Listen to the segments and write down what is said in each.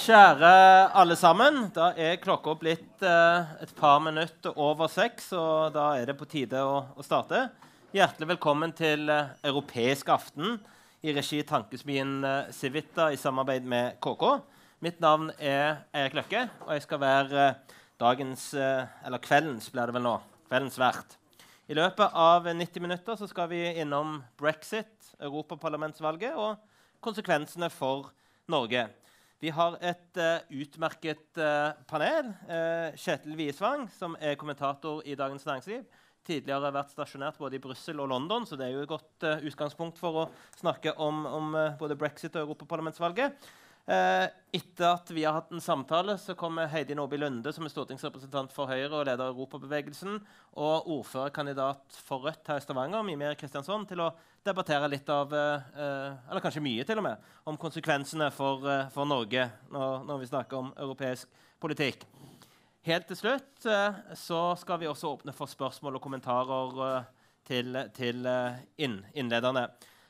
Kjære alle sammen, da klokka blitt et par minutter over 6, og da det på tide å starte. Hjertelig velkommen til Europeisk aften i regi Tankesmien Civita i samarbeid med KK. Mitt navn Erik Løkke, og jeg skal være dagens, eller kveldens blir det vel nå, kveldens vert. I løpet av 90 minutter så skal vi innom Brexit, Europaparlamentsvalget og konsekvensene for Norge. Vi har et utmerket panel. Kjetil Wiesvang, som kommentator i Dagens Næringsliv, tidligere har vært stasjonert både i Brussel og London, så det jo et godt utgangspunkt for å snakke om både Brexit og Europaparlamentsvalget. Etter at vi har hatt en samtale, så kommer Heidi Nordby Lunde, som stortingsrepresentant for Høyre og leder Europabevegelsen, og ordførerkandidat for Rødt her i Stavanger, Mimir Kristiansson, til å debattere litt av, eller kanskje mye til og med, om konsekvensene for Norge når vi snakker om europeisk politikk. Helt til slutt så skal vi også åpne for spørsmål og kommentarer til innlederne.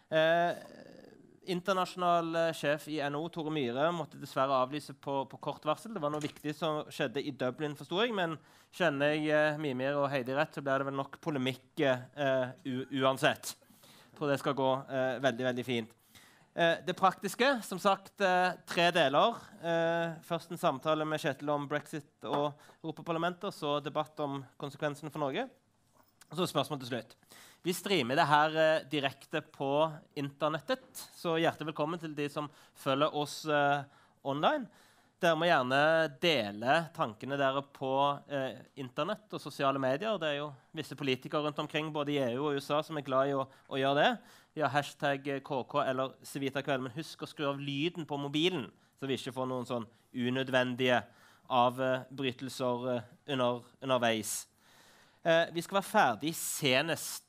Internasjonal sjef i NHO, Tore Myhre, måtte dessverre avlyse på kort varsel. Det var noe viktig som skjedde i Dublin, forstår jeg, men kjenner jeg Mimir og Heidi rett, så blir det vel nok polemikk uansett. Jeg tror det skal gå veldig, veldig fint. Det praktiske, som sagt, 3 deler. Først en samtale med Kjetil om Brexit og Europaparlamentet, så debatt om konsekvensene for Norge. Og så spørsmål til slutt. Vi streamer det her direkte på internettet, så hjertelig velkommen til de som følger oss online. Dere må gjerne dele tankene dere på internett og sosiale medier. Det jo visse politikere rundt omkring, både i EU og USA, som glad i å gjøre det. Vi har hashtag KK eller Civita kveld, men husk å skru av lyden på mobilen, så vi ikke får noen sånn unødvendige avbrytelser underveis. Vi skal være ferdig senest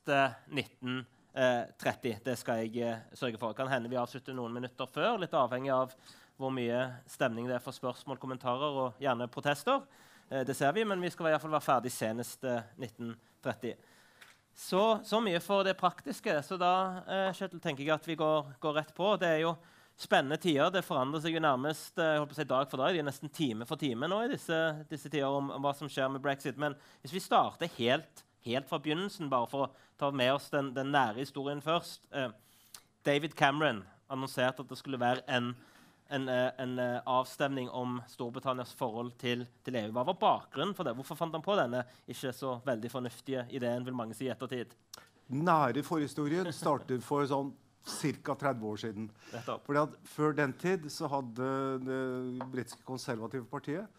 19.30. Det skal jeg sørge for. Kan hende vi avslutter noen minutter før, litt avhengig av hvor mye stemning det for spørsmål, kommentarer og gjerne protester. Det ser vi, men vi skal i hvert fall være ferdig senest 19.30. Så mye for det praktiske. Så da, Kjetil, tenker jeg at vi går rett på. Det jo spennende tider. Det forandrer seg jo nærmest jeg holdt på å si dag for dag. Det nesten time for time nå i disse tider om hva som skjer med Brexit. Men hvis vi starter helt fra begynnelsen, bare for å ta med oss den nære historien først. David Cameron annonserte at det skulle være en avstemning om Storbritannias forhold til EU. Hva var bakgrunnen for det? Hvorfor fant han på denne ikke så veldig fornuftige ideen, vil mange si i ettertid? Nære forhistorien startet for sånn cirka 30 år siden. Fordi at før den tid så hadde det britiske konservative partiet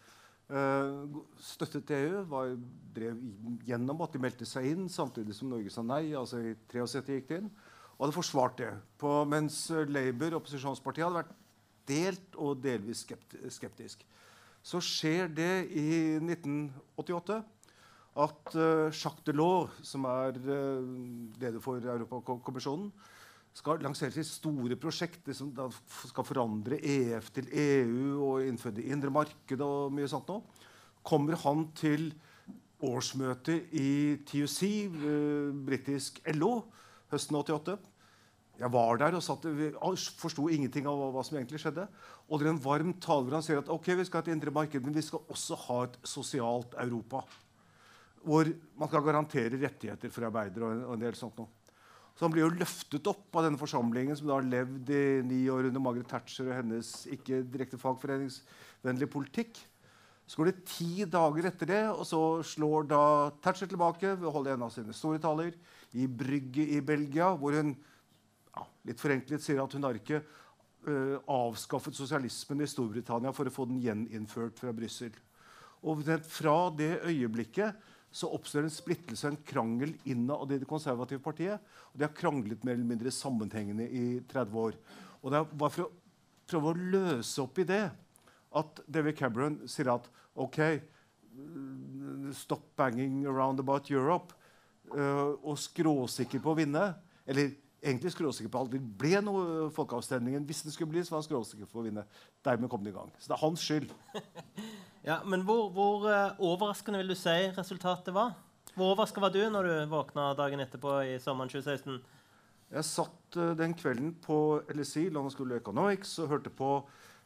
støttet EU, drev gjennom at de meldte seg inn, samtidig som Norge sa nei, altså i 73 gikk det inn, og hadde forsvart det. Mens Labour, opposisjonspartiet, hadde vært delt og delvis skeptisk. Så skjer det i 1988 at Jacques Delors, som leder for Europakommisjonen, skal lansere sitt store prosjekt som da skal forandre EF til EU og innføre det indre marked og mye sånt nå. Kommer han til årsmøtet i TUC, britisk LO, høsten 88. Jeg var der og forstod ingenting av hva som egentlig skjedde. Og det en varm tale hvor han sier at ok, vi skal ha et indre marked, men vi skal også ha et sosialt Europa, hvor man kan garantere rettigheter for arbeidere og en del sånt nå. Så han blir jo løftet opp av denne forsamlingen som da har levd i 9 år under Margaret Thatcher og hennes ikke direkte fagforeningsvennlige politikk. Så går det 10 dager etter det, og så slår da Thatcher tilbake ved å holde en av sine store taler i Brygge i Belgia, hvor hun litt forenklet sier at hun har ikke avskaffet sosialismen i Storbritannia for å få den gjeninnført fra Brussel. Og fra det øyeblikket så oppstår en splittelse, en krangel innad i det konservative partiet. Og de har kranglet mer eller mindre sammenhengende i 30 år. Og det var for å prøve å løse opp i det at David Cameron sier at ok, stop banging around about Europe, og skråsikker på å vinne, eller egentlig skråsikker på alt. Det ble noe folkeavstemningen. Hvis det skulle bli, så var han skråsikker på å vinne. Dermed kom det i gang. Så det er hans skyld. Ja, men hvor overraskende vil du si resultatet var? Hvor overrasket var du når du våknet dagen etterpå i sommeren 2016? Jeg satt den kvelden på LSE, London School of Economics, og hørte på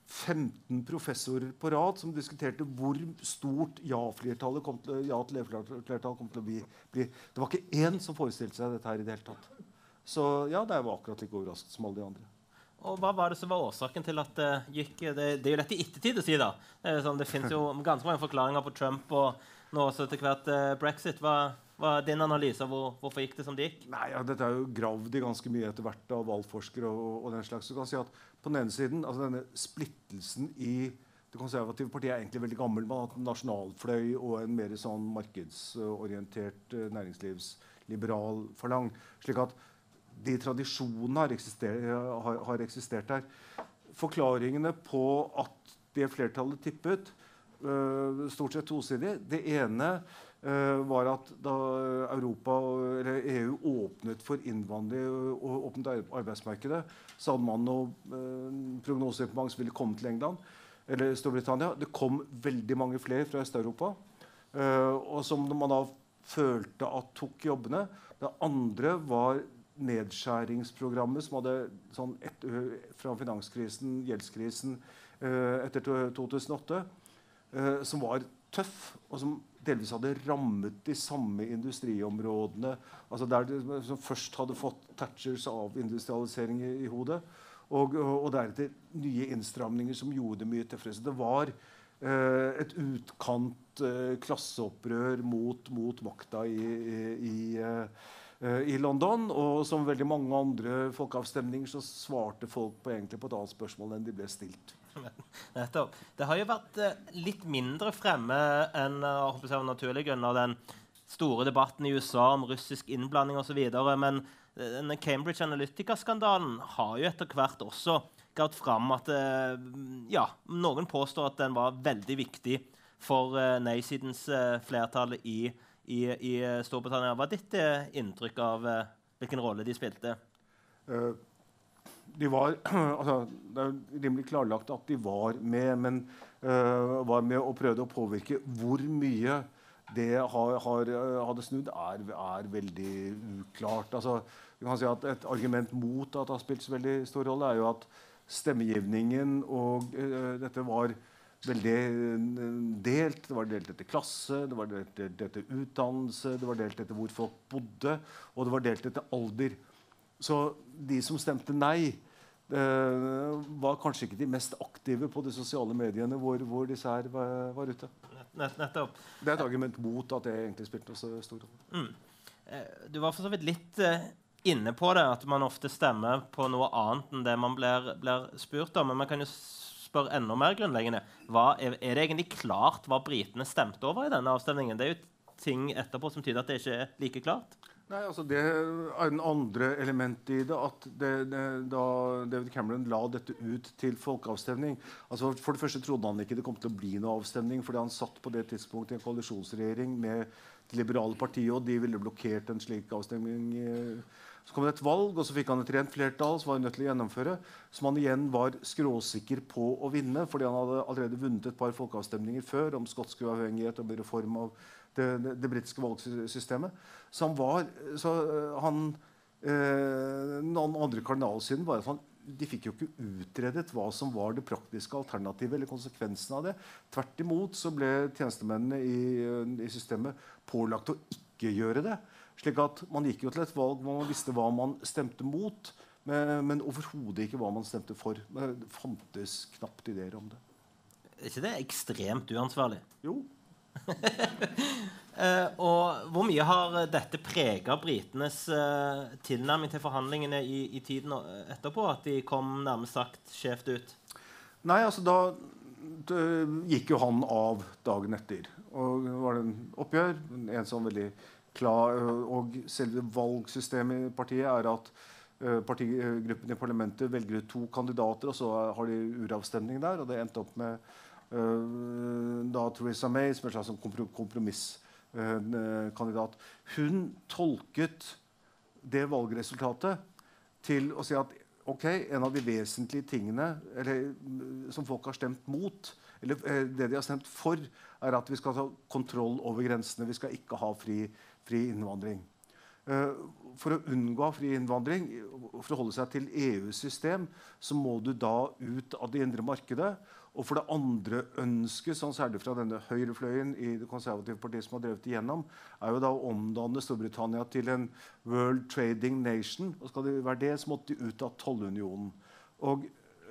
15 professorer på rad som diskuterte hvor stort ja-flertallet kom til å bli. Det var ikke én som forestilte seg dette her i det hele tatt. Så ja, det var akkurat like overrasket som alle de andre. Og hva var det som var årsaken til at det gikk? Det er jo lett i ettertid å si, da. Det finnes jo ganske mange forklaringer på Trump og nå også til hvert Brexit. Hva er din analyse av hvorfor gikk det som det gikk? Nei, ja, dette er jo gravd i ganske mye etter hvert av valgforskere og den slags. Så kan si at på den ene siden, altså denne splittelsen i det konservative partiet er egentlig veldig gammel. Man har hatt en nasjonalfløy og en mer sånn markedsorientert næringslivsliberal forlang. Slik at de tradisjonene har eksistert der. Forklaringene på at det flertallet tippet, stort sett tosidig. Det ene var at da Europa eller EU åpnet for innvandring og åpnet arbeidsmarkedet, så hadde man noen prognoser på mange som ville komme til England eller Storbritannia. Det kom veldig mange flere fra Øst-Europa, og som man da følte at tok jobbene. Det andre var nedskjæringsprogrammet som hadde sånn fra finanskrisen, gjeldskrisen etter 2008, som var tøff, og som delvis hadde rammet de samme industriområdene, altså der som først hadde fått Thatchers av industrialisering i hodet, og deretter nye innstramninger som gjorde det mye tøffere. Så det var et utkant klasseopprør mot makta i London, og som veldig mange andre folkeavstemninger så svarte folk på et annet spørsmål enn de ble stilt. Nettopp. Det har jo vært litt mindre fremme enn av naturlige grunner den store debatten i USA om russisk innblanding og så videre, men denne Cambridge Analytica-skandalen har jo etter hvert også gått fram at noen påstår at den var veldig viktig for nei-sidens flertall i Storbritannia. Hva er ditt inntrykk av hvilken rolle de spilte? Det er rimelig klarlagt at de var med, men var med og prøvde å påvirke. Hvor mye det hadde snudd er veldig uklart. Altså, vi kan si at et argument mot at det har spilt så veldig stor rolle er jo at stemmegivningen og dette var veldig delt. Det var delt etter klasse, det var delt etter utdannelse, det var delt etter hvor folk bodde, og det var delt etter alder. Så de som stemte nei, var kanskje ikke de mest aktive på de sosiale mediene hvor disse her var ute. Nettopp. Det er et argument mot at det egentlig spilte så stor rolle. Du var for så vidt litt inne på det, at man ofte stemmer på noe annet enn det man blir spurt om. Men man kan jo spørre enda mer grunnleggende. Er det egentlig klart hva britene stemte over i denne avstemningen? Det er jo ting etterpå som tyder at det ikke er like klart. Nei, altså det er den andre elementet i det, at da David Cameron la dette ut til folkeavstemning. Altså for det første trodde han ikke det kom til å bli noe avstemning, fordi han satt på det tidspunktet i en koalisjonsregjering med det liberale partiet, og de ville blokkert en slik avstemning. Så kom det et valg, og så fikk han et rent flertall som var han nødt til å gjennomføre, som han igjen var skråsikker på å vinne, fordi han hadde allerede vunnet et par folkeavstemninger før om skotsk uavhengighet og reform av det britiske valgsystemet. Så den andre kardinalsynden var at de fikk jo ikke utredet hva som var det praktiske alternativet eller konsekvensen av det. Tvert imot så ble tjenestemennene i systemet pålagt å ikke gjøre det. Slik at man gikk jo til et valg hvor man visste hva man stemte mot, men overhodet ikke hva man stemte for. Men det fantes knapt ideer om det. Er ikke det ekstremt uansvarlig? Jo. Og hvor mye har dette preget britenes tilnærming til forhandlingene i tiden etterpå, at de kom nærmest sagt skjevt ut? Nei, altså da gikk jo han av dagen etter, og det var en oppgjør, en sånn veldig klar, og selve valgsystemet i partiet er at partigruppen i parlamentet velger ut 2 kandidater, og så har de uravstemning der, og det endte opp med da Theresa May som en slags kompromisskandidat. Hun tolket det valgresultatet til å si at ok, en av de vesentlige tingene som folk har stemt mot, eller det de har stemt for, er at vi skal ta kontroll over grensene. Vi skal ikke ha fri innvandring. For å unngå fri innvandring, for å holde seg til EU-system, så må du da ut av det indre markedet. Og for det andre ønsket, sånn særlig fra denne høyrefløyen i det konservative partiet som har drevet igjennom, er jo da å omdanne Storbritannia til en World Trading Nation. Og skal det være det, så måtte de ut av tollunionen. Og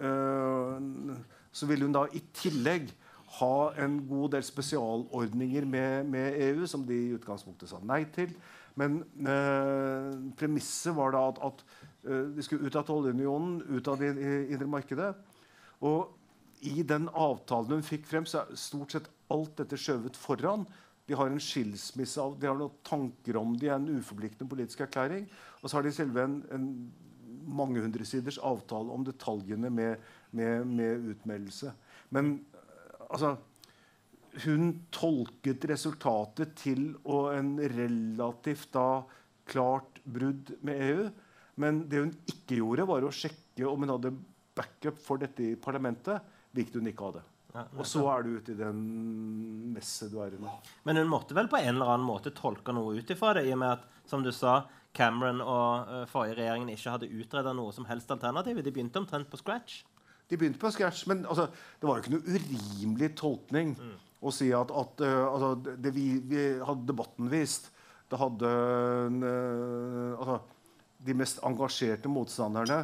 så vil hun da i tillegg ha en god del spesialordninger med EU, som de i utgangspunktet sa nei til. Men premisset var da at de skulle ut av tollunionen, ut av det indre markedet. Og i den avtalen hun fikk frem, så er stort sett alt dette skjøvet foran. De har en skilsmisse, de har noen tanker om det, en uforpliktende politisk erklæring. Og så har de selve en mange hundresiders avtale om detaljene med utmeldelse. Men altså, hun tolket resultatet til en relativt da klart brudd med EU. Men det hun ikke gjorde, var å sjekke om hun hadde backup for dette i parlamentet, hvilket hun ikke hadde. Ja, og så er du ute i den messe du er i nå. Men hun måtte vel på en eller annen måte tolke noe ut ifra det, i og med at, som du sa, Cameron og forrige regjeringen ikke hadde utredet noe som helst alternativ. De begynte omtrent på scratch. De begynte på scratch, men altså, det var jo ikke noe urimelig tolkning å si at altså, det vi hadde debatten vist, det hadde altså, de mest engasjerte motstanderne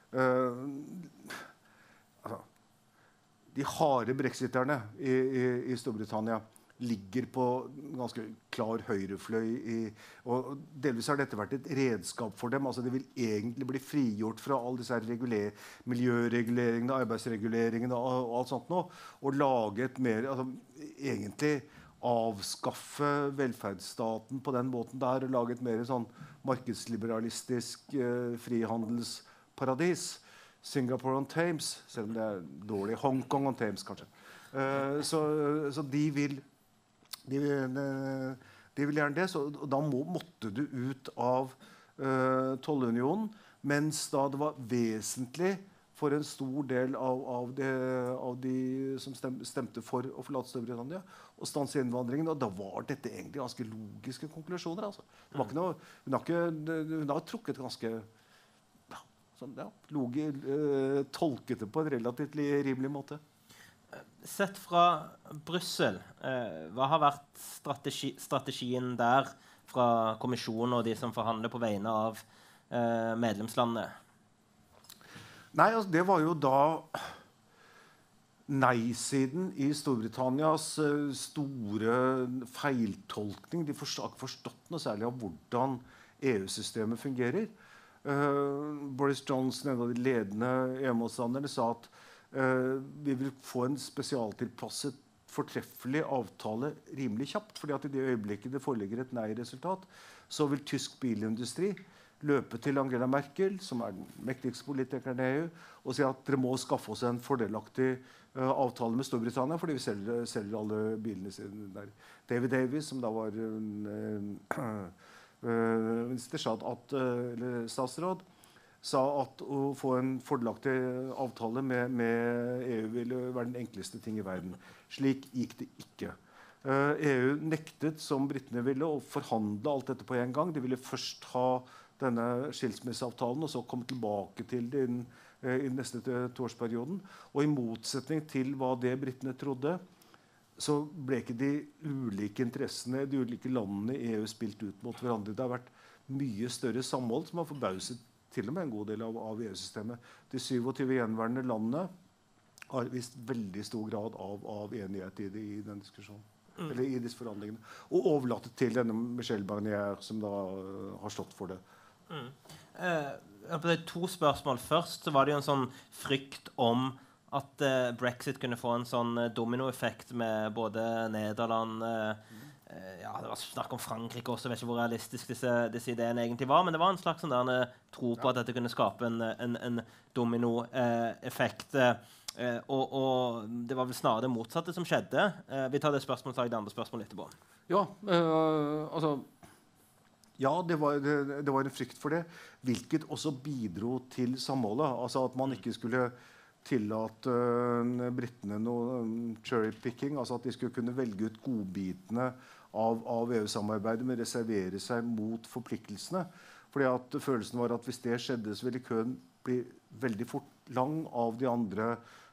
altså, de harde brexiterne i Storbritannia ligger på ganske klar høyrefløy og delvis har dette vært et redskap for dem. Altså, de vil egentlig bli frigjort fra alle disse miljøreguleringene, arbeidsreguleringene og alt sånt nå, og lage et mer, altså, egentlig avskaffe velferdsstaten på den måten der, og lage et mer sånn markedsliberalistisk frihandelsparadis. Singapore on Thames, selv om det er dårlig. Hongkong on Thames, kanskje. Så de vil gjerne det. Så da måtte du ut av tollunionen, mens da det var vesentlig for en stor del av de som stemte for å forlate Storbritannia og stanse innvandringen. Og da var dette egentlig ganske logiske konklusjoner. Altså. Det var ikke noe, hun har trukket ganske tolket det på en relativt rimelig måte. Sett fra Brussel, hva har vært strategien der fra kommisjonen og de som forhandler på vegne av medlemslandene? Nei, altså, det var jo da nei-siden i Storbritannias store feiltolkning. De har ikke forstått noe særlig av hvordan EU-systemet fungerer. Boris Johnson, en av de ledende EU-motstanderne, sa at vi vil få en spesialtilpasset fortreffelig avtale rimelig kjapt, fordi at i det øyeblikket det foreligger et nei-resultat, så vil tysk bilindustri løpe til Angela Merkel, som er den mektigste politikeren i EU, og si at dere må skaffe oss en fordelaktig avtale med Storbritannia, fordi vi selger alle bilene sine der. David Davis, som da var statsråd, sa at å få en fordelaktig avtale med EU ville være den enkleste ting i verden. Slik gikk det ikke. EU nektet, som britene ville, å forhandle alt dette på en gang. De ville først ha denne skilsmisseavtalen og så komme tilbake til det i den neste toårsperioden. Og i motsetning til hva det britene trodde, så ble ikke de ulike interessene, de ulike landene i EU spilt ut mot hverandre. Det har vært mye større samhold som har forbauset til og med en god del av EU-systemet. De 27 gjenværende landene har vist veldig stor grad av enighet i den diskusjonen. Eller i disse forhandlingene. Og overlatet til denne Michel Barnier, som da har stått for det. På de to spørsmål først, så var det jo en sånn frykt om at Brexit kunne få en sånn dominoeffekt med både Nederland ja, det var snakk om Frankrike også, jeg vet ikke hvor realistisk disse ideene egentlig var, men det var en slags sånn der tro på at dette kunne skape en dominoeffekt. Og det var vel snarere det motsatte som skjedde. Vi tar det spørsmålet, tar jeg det andre spørsmålet etterpå. Ja, altså ja, det var en frykt for det, hvilket også bidro til samholdet. Altså at man ikke skulle tillate britene noe cherry-picking, altså at de skulle kunne velge ut godbitene av EU-samarbeidet, men reservere seg mot forpliktelsene. Fordi at følelsen var at hvis det skjedde, så ville køen bli veldig fort lang av de andre,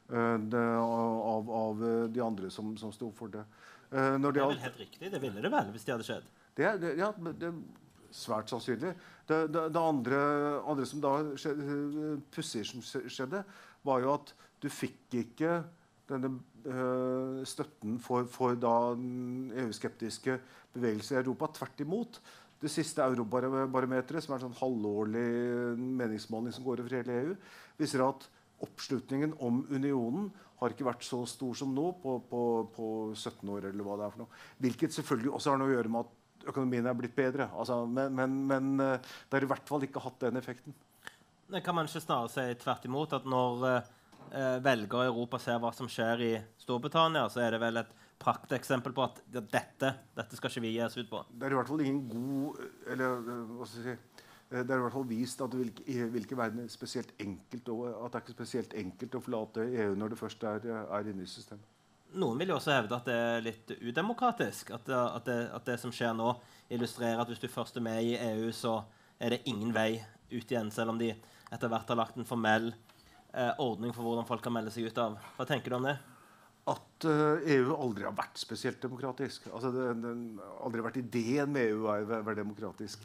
av de andre som stod for det. Det er vel helt riktig. Det ville det vel hvis det hadde skjedd? Det er svært sannsynlig. Det andre som da pussig som skjedde, var jo at du fikk ikke denne støtten for da EU-skeptiske bevegelser i Europa. Tvert imot. Det siste Eurobarometeret, som er en sånn halvårlig meningsmåling som går over hele EU, viser at oppslutningen om unionen har ikke vært så stor som nå på 17 år, eller hva det er for noe. Hvilket selvfølgelig også har noe å gjøre med at økonomien er blitt bedre. Altså, men det har i hvert fall ikke hatt den effekten. Det kan man ikke snarere si tvert imot, at når velgere i Europa ser hva som skjer i Storbritannia, så er det vel et prakteksempel på at dette skal ikke vi gi oss ut på. Det er i hvert fall ingen god, eller hva skal jeg si, det er i hvert fall vist at det vil ikke være spesielt enkelt, at det er ikke spesielt enkelt å forlate EU når det først er inne i systemet. Noen vil jo også hevde at det er litt udemokratisk, at det som skjer nå illustrerer at hvis du først er med i EU, så er det ingen vei ut igjen, selv om de etter hvert har lagt en formell ordning for hvordan folk kan melde seg ut av. Hva tenker du om det? At EU aldri har vært spesielt demokratisk. Altså, det har aldri vært ideen med EU å være demokratisk.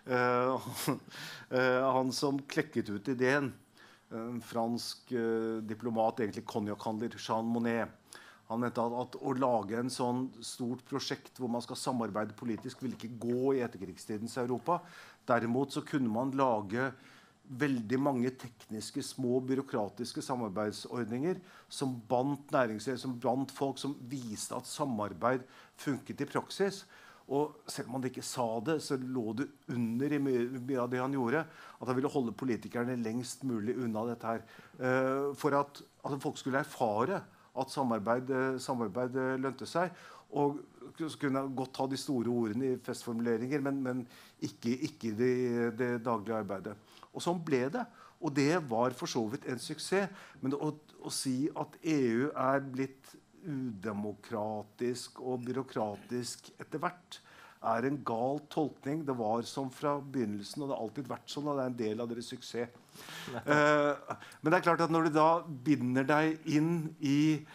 Han som klekket ut ideen, en fransk diplomat, egentlig konjakhandler, Jean Monnet, han mente at å lage en sånn stort prosjekt hvor man skal samarbeide politisk, ville ikke gå i etterkrigstidens Europa. Derimot så kunne man lage veldig mange tekniske, små, byråkratiske samarbeidsordninger som bandt næringsliv, som bandt folk, som viste at samarbeid funket i praksis. Og selv om han ikke sa det, så lå det under i mye av det han gjorde, at han ville holde politikerne lengst mulig unna dette her. For at folk skulle erfare at samarbeid lønte seg. Og så kunne han godt ha de store ordene i festformuleringer, men ikke det daglige arbeidet. Og sånn ble det. Og det var for så vidt en suksess. Men å si at EU er blitt udemokratisk og byråkratisk etter hvert, er en gal tolkning. Det var sånn fra begynnelsen, og det har alltid vært sånn, og det er en del av deres suksess. Men det er klart at når du da binder deg inn i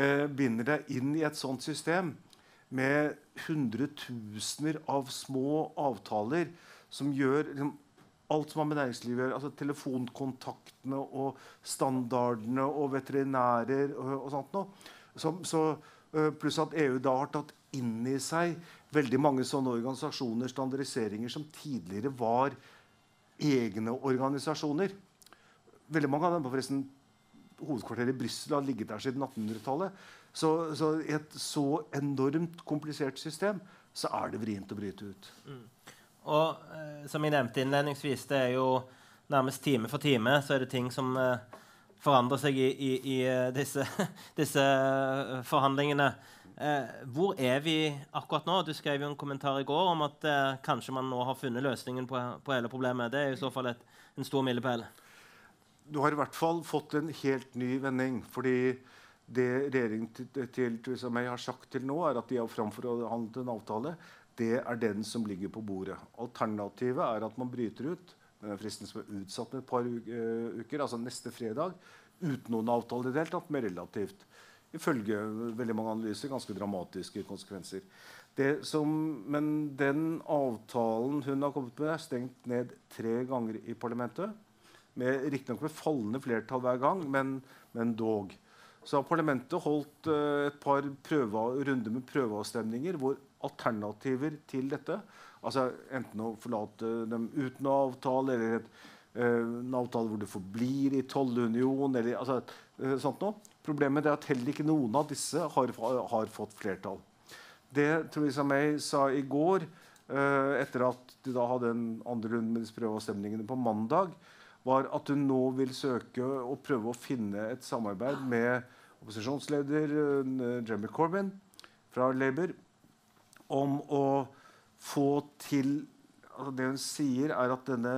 et sånt system med hundretusener av små avtaler som gjør alt som har med næringslivet å gjøre, altså telefonkontaktene og standardene og veterinærer og sånt noe, pluss at EU da har tatt inn i seg veldig mange sånne organisasjoner, standardiseringer som tidligere var egne organisasjoner. Veldig mange av dem, forresten, hovedkvarteret i Brussel har ligget der siden 1800-tallet. Så i et så enormt komplisert system, så er det vrient å bryte ut. Og som jeg nevnte innledningsvis, det er jo nærmest time for time, så er det ting som forandrer seg i disse forhandlingene. Hvor er vi akkurat nå? Du skrev jo en kommentar i går om at kanskje man nå har funnet løsningen på hele problemet. Det er i så fall en stor milepæl. Du har i hvert fall fått en helt ny vending, fordi det regjeringen til Theresa May har sagt til nå, er at de har framfor å handle en avtale. Det er den som ligger på bordet. Alternativet er at man bryter ut, fristen som er utsatt med et par uker, altså neste fredag, uten noen avtale i det hele tatt, med relativt, ifølge veldig mange analyser, ganske dramatiske konsekvenser. Men den avtalen hun har kommet med, er stengt ned 3 ganger i parlamentet, riktignok med fallende flertall hver gang, men dog. Så har parlamentet holdt et par runder med prøveavstemninger hvor alternativer til dette, altså enten å forlate dem uten avtale, eller en avtale hvor du forblir i tollunion, eller altså, sånt noe. Problemet er at heller ikke noen av disse har fått flertall. Det Theresa May sa i går, etter at de da hadde en andre runde med disse prøveavstemningene på mandag, var at hun nå vil søke og prøve å finne et samarbeid med opposisjonsleder Jeremy Corbyn fra Labour om å få til, altså det hun sier er at denne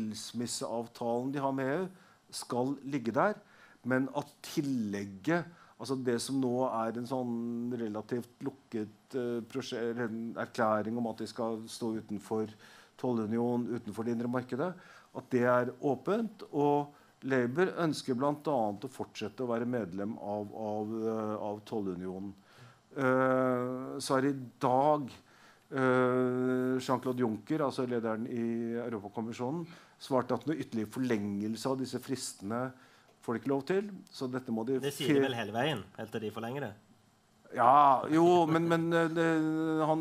skilsmisseavtalen de har med EU skal ligge der, men at tillegget Altså det som nå en sånn relativt lukket en erklæring om at de skal stå utenfor tollunion, utenfor det indre markedet, at det åpent, og Labour ønsker blant annet å fortsette å være medlem av tollunionen. Så I dag Jean-Claude Juncker, altså lederen I Europakommisjonen, svarte at noe ytterligere forlengelse av disse fristene får de ikke lov til. Så dette må de... Det sier de vel hele veien, helt til de forlenger det? Ja, jo, men det han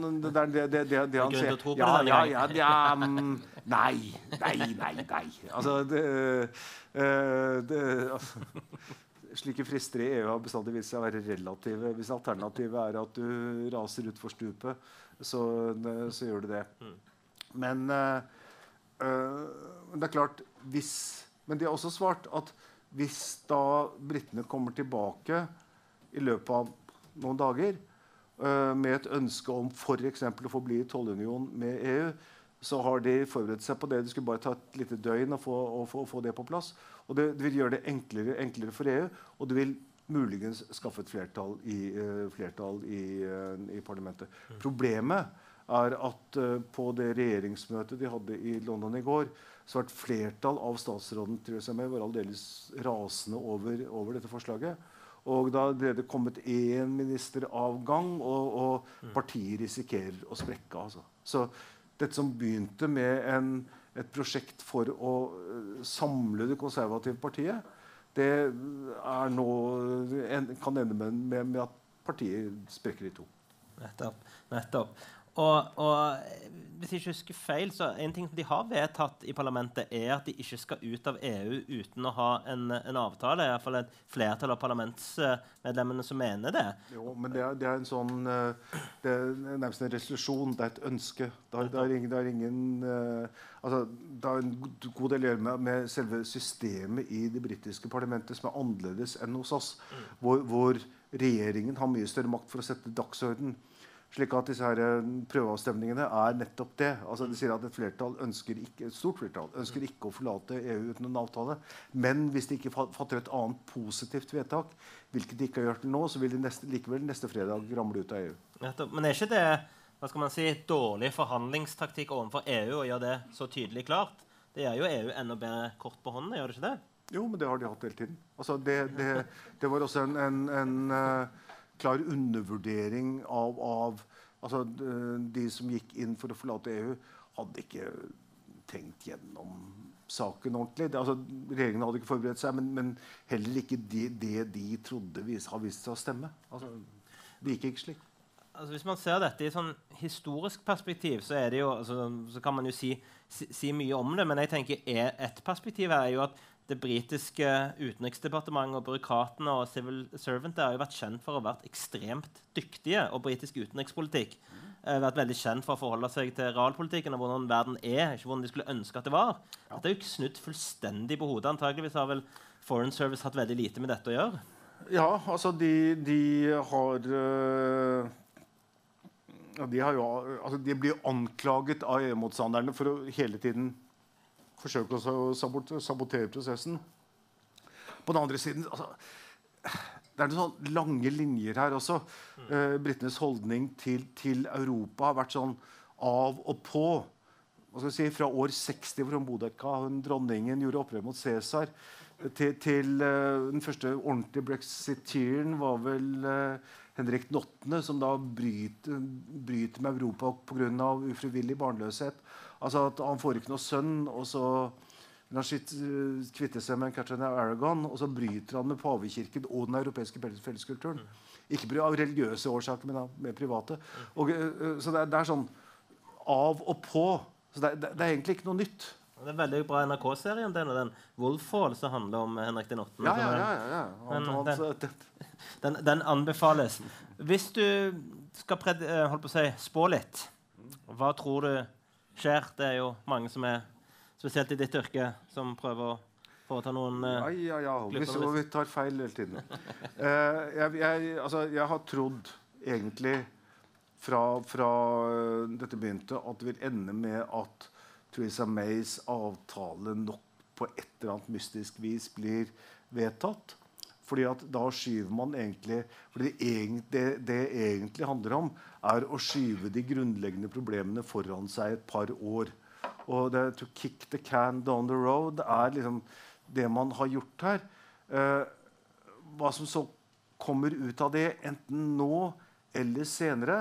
sier... Nei. Altså, slike frister I EU har bestandig vist seg å være relative. Hvis alternativet at du raser ut for stupet, så gjør du det. Men det klart, men de har også svart at hvis da brittene kommer tilbake I løpet av noen dager med et ønske om for eksempel å få bli I tollunion med EU, så har de forberedt seg på det. Det skulle bare ta et lite døgn å få det på plass. Og det vil gjøre det enklere for EU, og det vil muligens skaffe et flertall I parlamentet. Problemet at på det regjeringsmøtet de hadde I London I går, så var et flertall av statsråden Theresa May var aldeles rasende over dette forslaget. Og da ble det kommet en ministeravgang, og partiet risikerer å sprekke. Altså. Så dette som begynte med et prosjekt for å samle det konservative partiet, det nå kan ende med at partiet sprekker I to. Nettopp. Og hvis jeg ikke husker feil, så en ting som de har vedtatt I parlamentet at de ikke skal ut av EU uten å ha en avtale. I hvert fall et flertall av parlamentsmedlemmene som mener det. Jo, men det en sånn det nærmest en resolusjon, det et ønske. Det en god del å gjøre med selve systemet I det britiske parlamentet som annerledes enn hos oss, hvor regjeringen har mye større makt for å sette dagsorden. Slik at disse her prøveavstemningene nettopp det. Altså de sier at et stort flertall ønsker ikke å forlate EU uten en avtale. Men hvis de ikke fatter et annet positivt vedtak, hvilket de ikke har gjort til nå, så vil de likevel neste fredag ramle ut av EU. Nettopp. Men ikke det, hva skal man si, dårlig forhandlingstaktikk overfor EU å gjøre det så tydelig klart? Det gjør jo EU enda bedre kort på hånden, gjør det ikke det? Jo, men det har de hatt hele tiden. Altså det var også en klar undervurdering av altså de som gikk inn for å forlate EU hadde ikke tenkt gjennom saken ordentlig. Regjeringen hadde ikke forberedt seg, men heller ikke det de trodde har vist seg å stemme. Altså, det gikk ikke slik. Altså, hvis man ser dette I sånn historisk perspektiv, så det jo, så kan man jo si mye om det, men jeg tenker et perspektiv jo at det britiske utenriksdepartementet og byråkratene og civil servant har jo vært kjent for å ha vært ekstremt dyktige, og britisk utenrikspolitikk har vært veldig kjent for å forholde seg til realpolitikken og hvordan verden ikke hvordan de skulle ønske at det var. Ja. Dette jo ikke snudd fullstendig på hodet. Antageligvis har vel Foreign Service hatt veldig lite med dette å gjøre. Ja, altså de blir jo anklaget av EU-motstanderne for å hele tiden forsøke å sabotere prosessen. På den andre siden, det noen sånn lange linjer her også. Brittenes holdning til Europa har vært sånn av og på. Hva skal jeg si, fra år 60, hvor Boudicca, dronningen, gjorde opprør mot Cæsar, til den første ordentlige brexiteeren var vel Henrik VIII, som da bryter med Europa på grunn av ufrivillig barnløshet. Altså at han får ikke noe sønn, og så vil han kvitte seg med Catherine of Aragon, og så bryter han med pavekirken og den europeiske felleskulturen. Ikke av religiøse årsaker, men med private. Og, så det sånn av og på. Så det egentlig ikke noe nytt. Det veldig bra NRK-serien, den Wolfhall, som handler om Henrik den 8. Ja. Den anbefales. Hvis du skal spå litt, hva tror du skjer? Det jo mange som spesielt I ditt yrke, som prøver å foreta noen vi tar feil hele tiden. Jeg har trodd egentlig fra dette begynte at det vil ende med at Theresa Mays avtale nok på et eller annet mystisk vis blir vedtatt. Fordi at da skyver man egentlig, fordi det egentlig handler om å skyve de grunnleggende problemene foran seg et par år. Og det to kick the can down the road liksom det man har gjort her. Hva som så kommer ut av det, enten nå eller senere,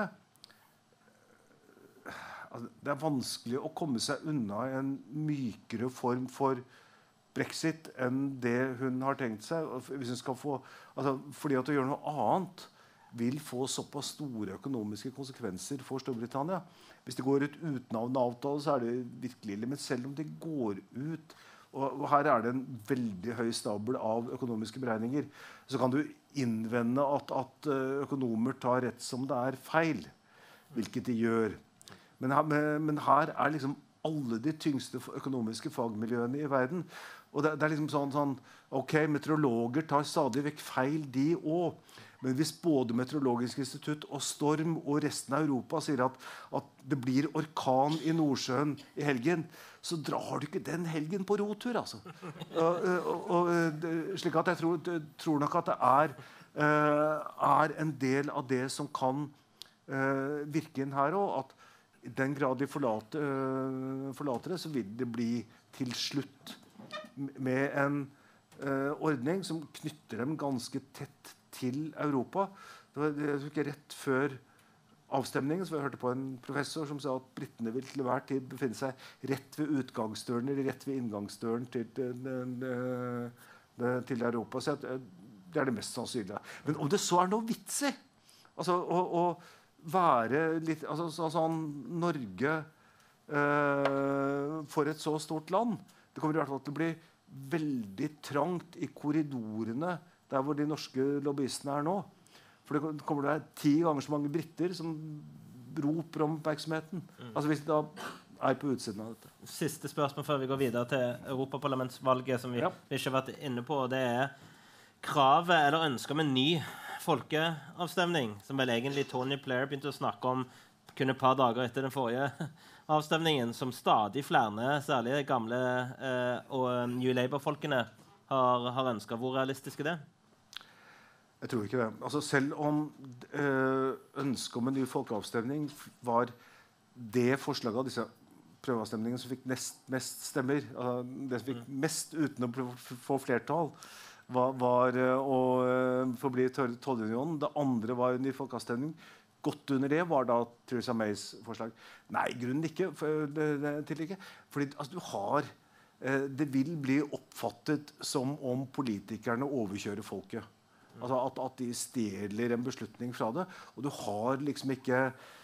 det vanskelig å komme seg unna en mykere form for Brexit enn det hun har tenkt seg. Hvis hun skal få, fordi at å gjøre noe annet vil få såpass store økonomiske konsekvenser for Storbritannia. Hvis det går ut uten av en avtale, så det virkelig ille. Men selv om det går ut, og her det en veldig høy stabel av økonomiske beregninger, så kan du innvende at økonomer tar rett som det feil, hvilket de gjør. Men her liksom alle de tyngste økonomiske fagmiljøene i verden. Og det liksom sånn, ok, meteorologer tar stadig vekk feil, de også. Men hvis både Meteorologisk institutt og Storm og resten av Europa sier at det blir orkan i Nordsjøen i helgen, så drar du ikke den helgen på rotur, altså. Slik at jeg tror nok at det en del av det som kan virke inn her også, at i den grad de forlater det, så vil det bli til slutt med en ordning som knytter dem ganske tett til Europa. Det var ikke rett før avstemningen, så jeg hørte på en professor som sa at britene vil til hver tid befinne seg rett ved utgangsdøren eller rett ved inngangsdøren til Europa. Så det det mest sannsynlige. Men om det så noe vits i, altså å være litt sånn Norge for et så stort land, det kommer i hvert fall til å bli veldig trangt i korridorene der hvor de norske lobbyistene nå. For det kommer til å være 10 ganger så mange britter som roper om oppmerksomheten. Altså hvis de da på utsiden av dette. Siste spørsmål før vi går videre til Europaparlamentsvalget, som vi ikke har vært inne på, det kravet eller ønsket om en ny folkeavstemning, som vel egentlig Tony Blair begynte å snakke om kun et par dager etter den forrige avstemningen, som stadig flere, særlig gamle og New Labour-folkene, har ønsket. Hvor realistisk det? Jeg tror ikke det. Altså, selv om ønsket om en ny folkeavstemning var det forslaget av disse prøveavstemningene som fikk mest stemmer, det som fikk mest uten å få flertall, var å forbli tollunionen. Det andre var en ny folkeavstemning. Godt under det var da Theresa Mays forslag. Nei, grunnen ikke. Fordi du har det vil bli oppfattet som om politikerne overkjører folket. Altså at de stjeler en beslutning fra det. Og du har liksom ikke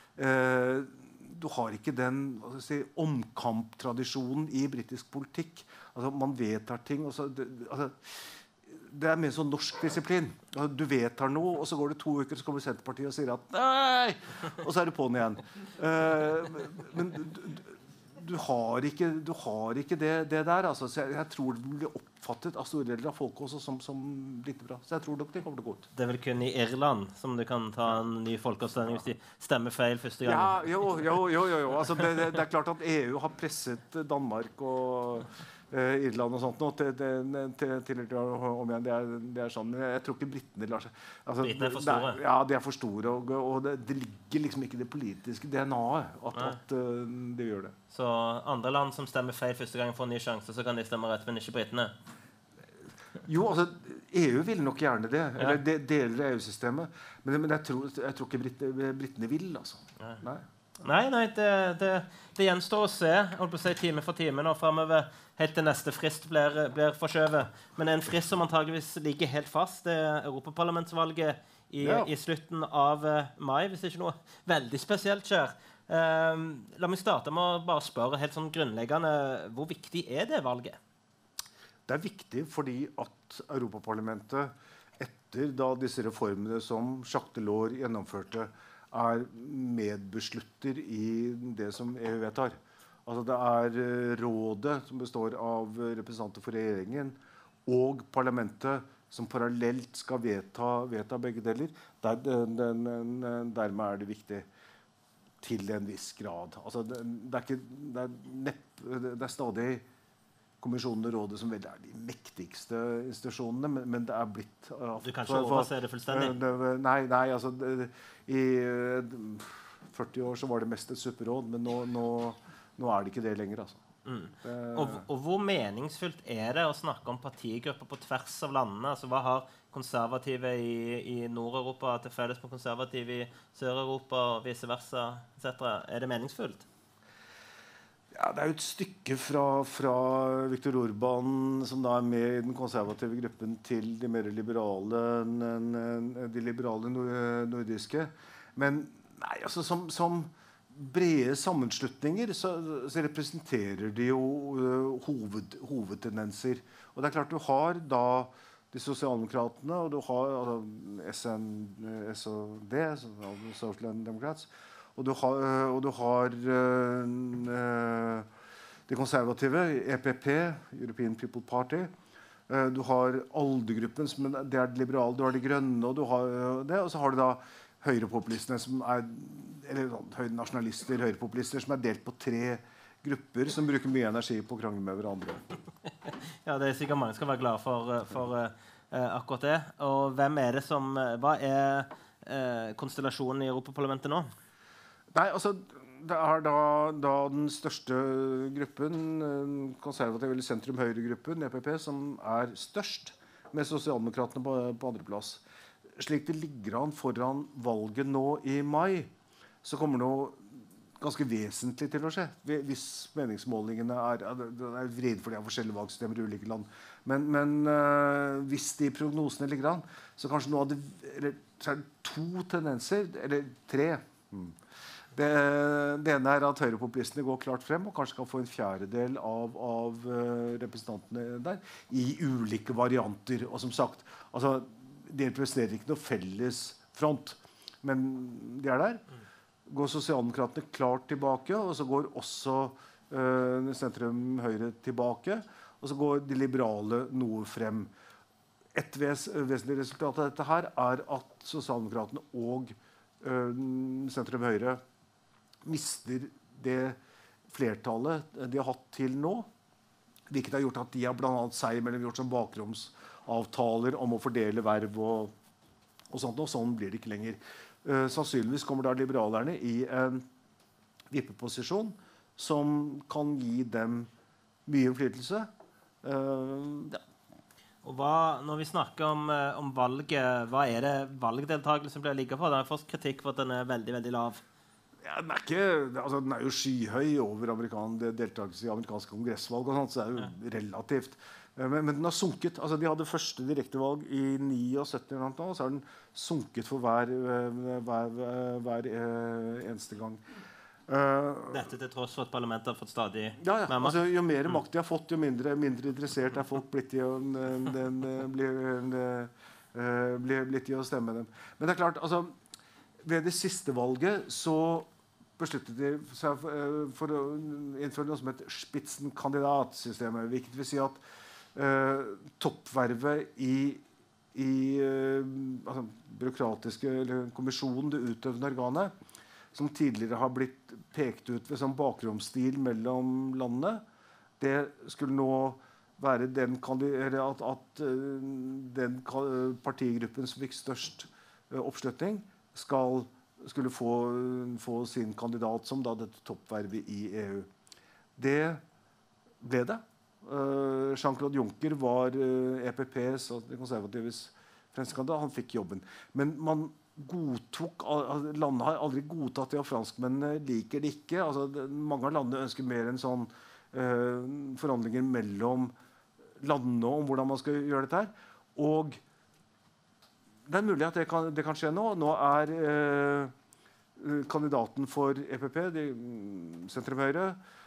den omkamptradisjonen i britisk politikk. Altså, man vedtar ting. Det mer sånn norsk disiplin. Du vedtar noe, og så går det 2 uker, så kommer Senterpartiet og sier at nei! Og så det på'n igjen. Men du har ikke det der. Altså. Så jeg tror det blir oppfattet av store deler av folket også som litt bra. Så jeg tror nok det kommer til å gå ut. Det vel kun i Irland som du kan ta en ny folkeavstemning hvis de stemmer feil første gang? Ja, jo. Altså, det klart at EU har presset Danmark og Irland og sånt nå til om igjen. Det sånn. Men jeg tror ikke britene lar seg... Altså, britene for store? Ja, de for store. Og det ligger liksom ikke det politiske DNA-et at de gjør det. Så andre land som stemmer feil første gang får en ny sjanse, så kan de stemme rett, men ikke britene? Jo, altså, EU vil nok gjerne det. Eller deler av EU-systemet. Men jeg tror ikke britene vil, altså. Nei, det gjenstår å se, holdt på å si time for time nå fremover, helt til neste frist blir forskjøvet. Men en frist som antageligvis ligger helt fast, det Europaparlamentsvalget i slutten av mai, hvis ikke noe veldig spesielt skjer. La meg starte med å bare spørre helt sånn grunnleggende, hvor viktig det valget? Det viktig fordi at Europaparlamentet etter da disse reformene som Jacques Delors gjennomførte, medbeslutter i det som EU vedtar. Altså det rådet som består av representanter for regjeringen og parlamentet som parallelt skal vedta begge deler. Dermed det viktig til en viss grad. Altså det stadig kommisjonen og rådet som vel de mektigste institusjonene, men det blitt... Du kan ikke overse det fullstendig? Nei, altså i 40 år så var det mest et supperåd, men nå det ikke det lenger, altså. Og hvor meningsfullt det å snakke om partigrupper på tvers av landene? Altså, hva har konservative i Nord-Europa til felles med konservative i Sør-Europa og vice versa, etc.? Det meningsfullt? Ja, det jo et stykke fra Viktor Orbán, som da med i den konservative gruppen, til de mer liberale, de liberale nordiske. Men nei, altså som brede sammenslutninger så representerer de jo hovedtendenser. Og det klart du har da de sosialdemokratene, og du har SND, Social Democrats, og du har de konservative, EPP, European People Party. Du har ALDE-gruppen, som det de liberale, du har de grønne, og du har det, og så har du da høyrepopulistene, som eller nasjonalister, høyrepopulister, som delt på 3 grupper, som bruker mye energi på å krangle med hverandre. Ja, det sikkert mange skal være glad for akkurat det. Og hvem det som... Hva konstellasjonen i Europaparlamentet nå? Nei, altså, det da den største gruppen, konservativ eller sentrum-høyre-gruppen, EPP, som størst, med sosialdemokratene på andreplass. Slik det ligger an foran valget nå i mai, så kommer noe ganske vesentlig til å skje. Hvis meningsmålingene det vrid for de forskjellige valgsystemer i ulike land. Men hvis de prognosene ligger an, så kanskje noe av det... Så det 2 tendenser, eller 3. Det ene at høyrepopulistene går klart frem og kanskje kan få en fjerdedel av representantene der i ulike varianter. Og som sagt, altså, de representerer ikke noe felles front, men de der. Går sosialdemokratene klart tilbake, og så går også sentrum-høyre tilbake, og så går de liberale noe frem. Et vesentlig resultat av dette her at sosialdemokratene og sentrum-høyre mister det flertallet de har hatt til nå, hvilket har gjort at de har blant annet seg mellom gjort som bakromsavtaler om å fordele verv og sånt, og sånn blir det ikke lenger. Sannsynligvis kommer da liberalerne i en vippeposisjon som kan gi dem mye innflytelse. Ja. Og når vi snakker om valget, hva det valgdeltakelsen blir ligget på? Det har fått kritikk for at den veldig, veldig lav. Ja, den jo skyhøy over deltakelse i amerikanske kongressvalg og sånt, så det jo relativt. Men den har sunket. Altså, de hadde første direktevalg i 79, og så har den sunket for hver eneste gang. Dette til tross for at parlamentet har fått stadig mer makt? Altså, jo mer makt de har fått, jo mindre interessert folk blitt i å stemme dem. Men det klart, altså, ved det siste valget så besluttet de seg for å innføre noe som heter Spitzenkandidatsystemet, hvilket vil si at toppvervet i byråkratiske kommisjonen, det utøvende organet, som tidligere har blitt pekt ut ved sånn bakromsstil mellom landene, det skulle nå være at den partigruppen som fikk størst oppslutning skulle få sin kandidat som da dette toppvervet i EU. Det ble det. Jean-Claude Juncker var EPPs og de konservatives franskkandidat. Han fikk jobben. Men man godtok, landet har aldri godtatt det, og franskmennene liker det ikke. Altså, mange av landene ønsker mer enn sånn forhandlinger mellom landene om hvordan man skal gjøre dette her. Og det mulig at det kan skje nå. Nå kandidaten for EPP, sentrum-høyre,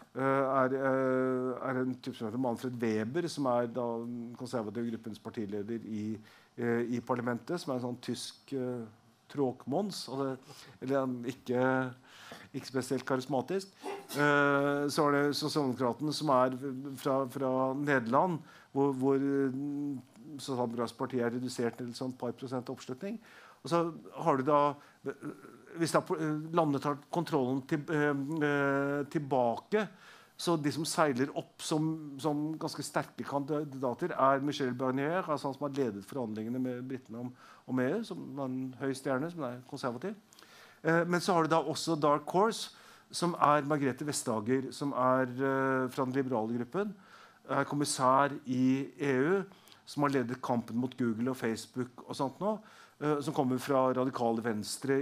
en type som heter Manfred Weber, som da konservative gruppens partileder i parlamentet, som en sånn tysk tråkmåns, eller ikke spesielt karismatisk. Så det sosialdemokraten som fra Nederland, hvor Sosialdemokratisk parti redusert til sånn par prosent oppslutning. Og så har du da, hvis landet tar kontrollen tilbake Så de som seiler opp som ganske sterke kandidater, Michel Barnier, altså han som har ledet forhandlingene med britene om EU, som er en høy stjerne, som er konservativ. Men så har du da også Dark Horse, som Margrethe Vestager, som fra den liberale gruppen, kommissær i EU, som har ledet kampen mot Google og Facebook og sånt nå, som kommer fra radikale venstre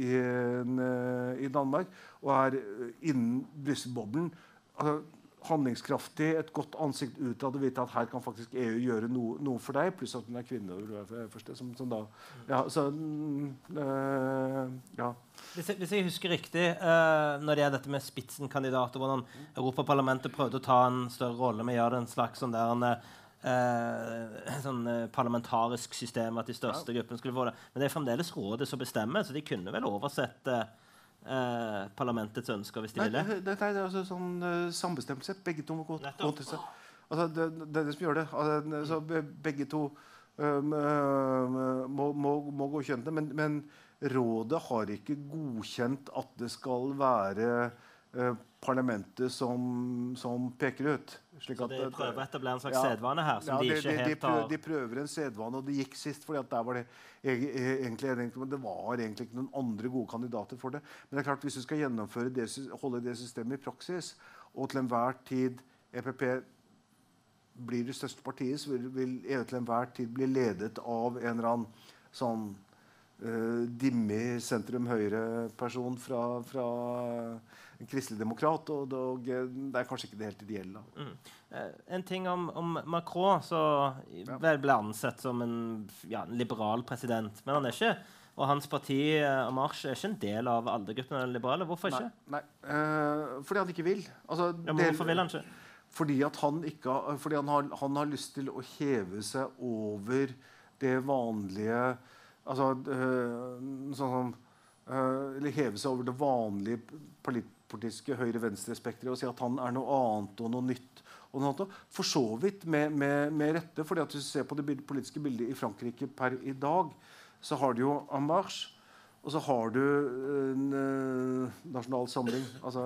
i Danmark, og innen Brussel-boblen, handlingskraftig, et godt ansikt utad, og vite at her kan faktisk EU gjøre noe for deg, pluss at hun kvinne som da, ja, så, ja. Hvis jeg husker riktig, når det dette med spitsenkandidater, hvordan Europaparlamentet prøvde å ta en større rolle med å gjøre en slags sånn parlamentarisk system at de største gruppene skulle få det. Men det fremdeles rådet som bestemmer, så de kunne vel oversette parlamentets ønsker hvis de ville? Nei, det altså sånn sambestemmelse. Begge to må gå til seg. Altså, det som gjør det. Altså, så begge to må godkjenne det, men rådet har ikke godkjent at det skal være parlamentet som peker ut. Så de prøver å etablere en slags sedvane her, som de ikke helt har... De prøver en sedvane, og det gikk sist, fordi at der var det det var egentlig ikke noen andre gode kandidater for det. Men det klart, hvis du skal holde det systemet i praksis, og til enhver tid EPP blir det største partiet, så vil EU til enhver tid bli ledet av en eller annen sånn dimmig sentrum-høyre-person fra en kristelig demokrat, og det kanskje ikke det helt ideelle. En ting om Macron, så ble ansett som en liberal president, men han ikke, og hans parti En Marche ikke en del av aldergruppen av liberale. Hvorfor ikke? Nei, fordi han ikke vil. Altså, hvorfor vil han ikke? Fordi han har lyst til å heve seg over det vanlige, altså eller heve seg over det vanlige politiske høyre-venstre-spektret og si at han noe annet og noe nytt. Og noe annet. For så vidt med rette, fordi at hvis du ser på det politiske bildet i Frankrike per i dag, så har du jo En Marche, og så har du Nasjonal Samling, altså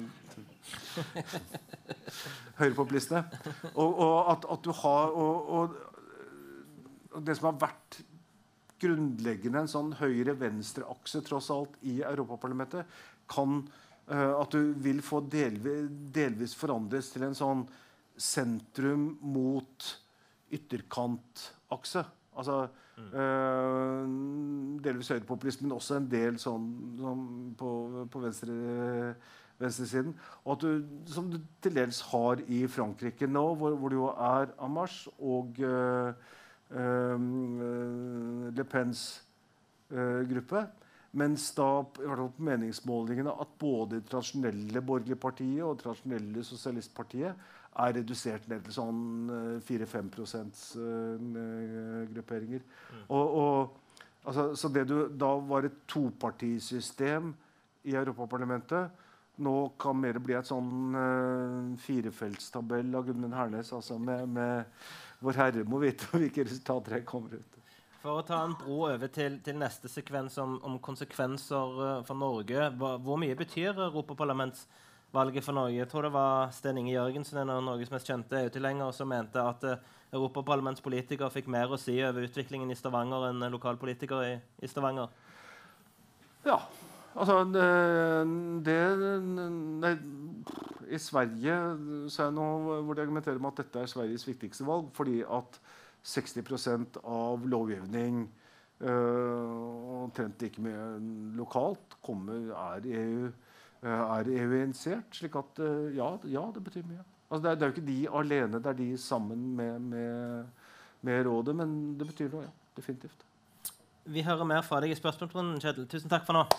høyrepopulistene. Og at du har og det som har vært grunnleggende en sånn høyre-venstre-akse tross alt i Europaparlamentet, kan at du vil få delvis forandres til en sånn sentrum mot ytterkant-akse. Altså delvis høyrepopulisme, men også en del sånn på venstresiden. Og at som du til dels har i Frankrike nå, hvor det jo En Marche og Le Pens gruppe, mens da i hvert fall på meningsmålingene at både det tradisjonelle borgerlige partiet og det tradisjonelle sosialistpartiet redusert ned til sånn 4-5% grupperinger. Altså, så det da var et topartisystem i Europaparlamentet, nå kan mer bli et sånn firefeltstabell av Gudmund Hernes, altså med Vår Herre må vite hvilke resultater det kommer ut. For å ta en bro over til neste sekvens om konsekvenser for Norge, hvor mye betyr Europaparlamentsvalget for Norge? Jeg tror det var Sten Inge Jørgensen, en av Norges mest kjente EU-tilhengere, som mente at Europaparlamentspolitikere fikk mer å si over utviklingen i Stavanger enn lokalpolitikere i Stavanger. Ja, altså i Sverige så er det noe hvor de argumenterer med at dette Sveriges viktigste valg, fordi at 60% av lovgivning omtrent like mye lokalt EU-initiert, slik at ja, det betyr mye. Altså, det er jo ikke de alene, det de sammen med rådet, men det betyr noe, ja, definitivt. Vi hører mer fra deg i spørsmålsrunden, Kjetil. Tusen takk for nå.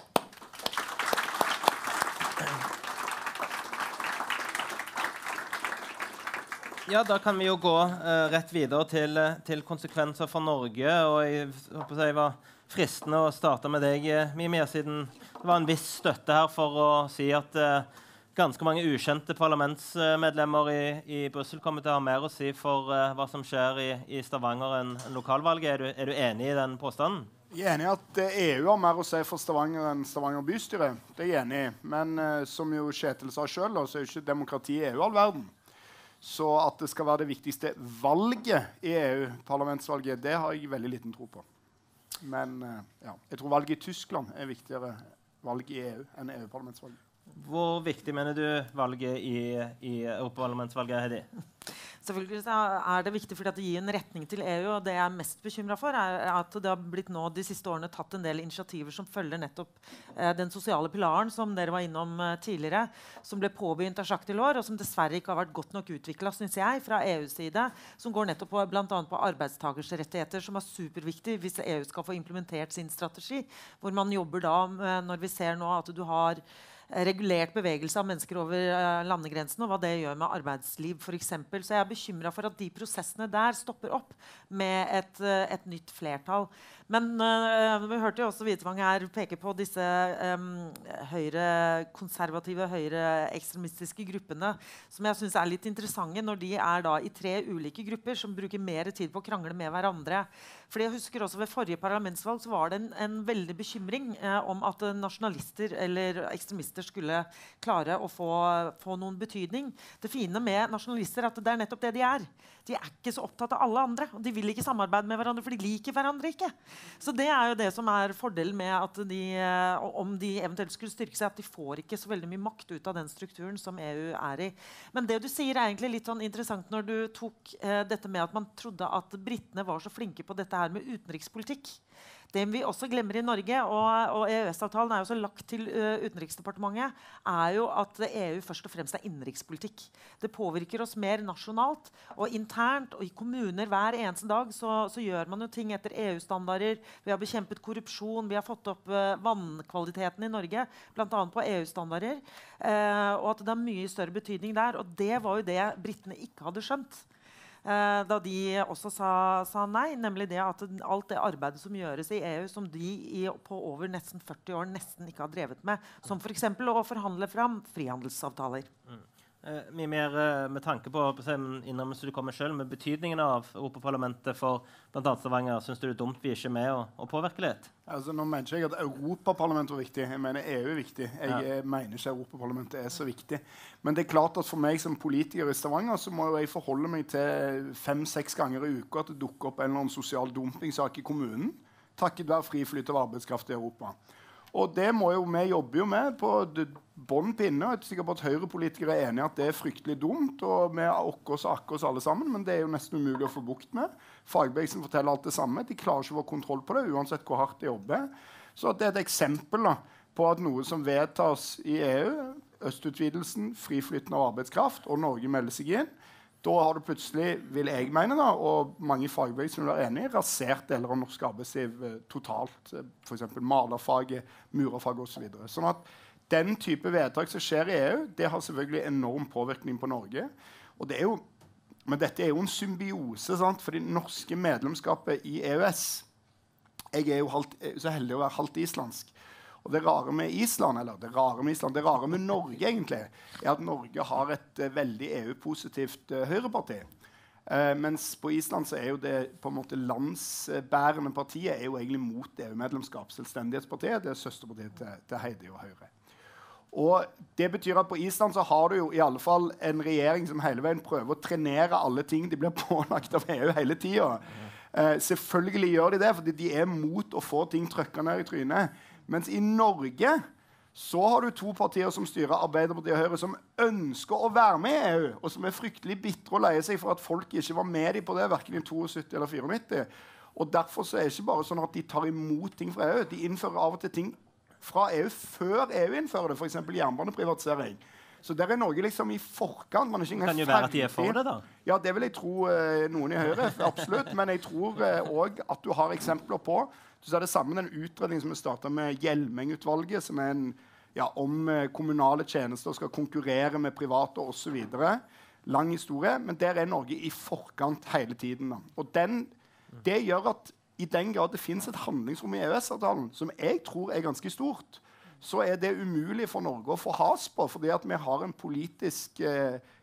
Ja, da kan vi jo gå rett videre til konsekvenser for Norge, og jeg håper det var fristende å starte med deg, Mimir, siden det var en viss støtte her for å si at ganske mange ukjente parlamentsmedlemmer i Brussel kommer til å ha mer å si for hva som skjer i Stavanger enn lokalvalget. Er du enig i den påstanden? Jeg er enig i at EU har mer å si for Stavanger enn Stavanger bystyre. Det er jeg enig i. Men som jo Kjetil sa selv, så er jo ikke demokrati i EU all verden. Så at det skal være det viktigste valget i EU, parlamentsvalget, det har jeg veldig liten tro på. Men ja, jeg tror valget i Tyskland er viktigere valg i EU enn EU-parlamentsvalget. Hvor viktig mener du valget i Europaparlamentsvalget, Heidi? Selvfølgelig det viktig fordi at det gir en retning til EU, og det jeg er mest bekymret for at det har blitt nå de siste årene tatt en del initiativer som følger nettopp den sosiale pilaren som dere var innom tidligere, som ble påbegynt av Jacques Delors, og som dessverre ikke har vært godt nok utviklet, synes jeg, fra EUs side, som går nettopp på, blant annet på arbeidstakers rettigheter, som er superviktig hvis EU skal få implementert sin strategi, hvor man jobber da, når vi ser nå at du har regulert bevegelse av mennesker over landegrensen, og hva det gjør med arbeidsliv for eksempel. Så jeg er bekymret for at de prosessene der stopper opp med et nytt flertall. Men vi hørte jo også Hvitvang her peke på disse konservative, høyreekstremistiske gruppene, som jeg synes er litt interessante når de er da i 3 ulike grupper som bruker mer tid på å krangle med hverandre. Fordi jeg husker også ved forrige parlamentsvalg så var det en veldig bekymring om at nasjonalister eller ekstremister skulle klare å få noen betydning. Det fine med nasjonalister er at det er nettopp det de er. De er ikke så opptatt av alle andre, og de vil ikke samarbeide med hverandre, for de liker hverandre ikke. Så det er jo det som er fordelen med at om de eventuelt skulle styrke seg, at de får ikke så veldig mye makt ut av den strukturen som EU er i. Men det du sier er egentlig litt sånn interessant når du tok dette med at man trodde at britene var så flinke på dette her med utenrikspolitikk. Det vi også glemmer i Norge, og EØS-avtalen er jo så lagt til Utenriksdepartementet, er jo at EU først og fremst er innenrikspolitikk. Det påvirker oss mer nasjonalt og internt, og i kommuner hver eneste dag så gjør man jo ting etter EU-standarder. Vi har bekjempet korrupsjon, vi har fått opp vannkvaliteten i Norge, blant annet på EU-standarder, og at det har mye større betydning der, og det var jo det britene ikke hadde skjønt. Da de også sa nei, nemlig det at alt det arbeidet som gjøres i EU, som de på over nesten 40 år nesten ikke har drevet med, som for eksempel å forhandle fram frihandelsavtaler. Mye mer med tanke på innrømmelse du kommer selv, med betydningen av Europaparlamentet for blant annet Stavanger. Synes du det er dumt vi ikke er med å påvirke litt? Altså, nå mener jeg at Europaparlamentet er viktig. Jeg mener EU er viktig. Jeg mener ikke Europaparlamentet er så viktig. Men det er klart at for meg som politiker i Stavanger så må jeg forholde meg til 5-6 ganger i uka at det dukker opp en eller annen sosial dumpingsak i kommunen, takket være fri flyt av arbeidskraft i Europa. Og det må jo vi jobbe jo med på bånd pinne. Jeg er sikker på at Høyre-politikere er enige at det er fryktelig dumt, og vi er oss alle sammen, men det er jo nesten umulig å få bukt med. Fagbevegelsen forteller alt det samme. De klarer ikke å få kontroll på det, uansett hvor hardt de jobber. Så det er et eksempel på at noe som vedtas i EU, østutvidelsen, friflytten av arbeidskraft, og Norge melder seg inn, da har det plutselig, vil jeg mene da, og mange fagbevegelser vil være enige, rasert deler av norsk arbeidsliv totalt. For eksempel malerfaget, murerfaget og så videre. Sånn at den type vedtak som skjer i EU, det har selvfølgelig enorm påvirkning på Norge. Og det er jo, men dette er jo en symbiose, sant? Fordi norske medlemskapet i EØS, jeg er jo så heldig å være halvt islandsk. Og det rare med Island, det rare med Norge egentlig, er at Norge har et veldig EU-positivt høyreparti. Mens på Island så er jo det på en måte landsbærende partiet er jo egentlig mot EU-medlemskap. Selvstendighetspartiet, det er søsterpartiet til Heidi og Høyre. Og det betyr at på Island så har du jo i alle fall en regjering som hele veien prøver å trenere alle ting de blir pålagt av EU hele tiden. Selvfølgelig gjør de det, fordi de er mot å få ting trykket ned i trynet. Mens i Norge så har du 2 partier som styrer, Arbeiderpartiet og Høyre, som ønsker å være med i EU, og som er fryktelig bitre og leie seg for at folk ikke var med dem på det, hverken i 72 eller 94. Og derfor så er det ikke bare sånn at de tar imot ting fra EU, de innfører av og til ting fra EU før EU innfører det, for eksempel jernbaneprivatisering. Så der er Norge liksom i forkant. Man er ikke kan jo være at de er for det da? Ja, det vil jeg tro noen i Høyre, absolutt. Men jeg tror også at du har eksempler på. Du ser det samme med den utredningen som vi startet med Hjelmeng-utvalget, som er om kommunale tjenester skal konkurrere med private og så videre. Lang historie, men der er Norge i forkant hele tiden. Da. Og det gjør at i den grad det finnes et handlingsrom i EØS-avtalen, som jeg tror er ganske stort, så er det umulig for Norge å få has på, fordi at vi har en politisk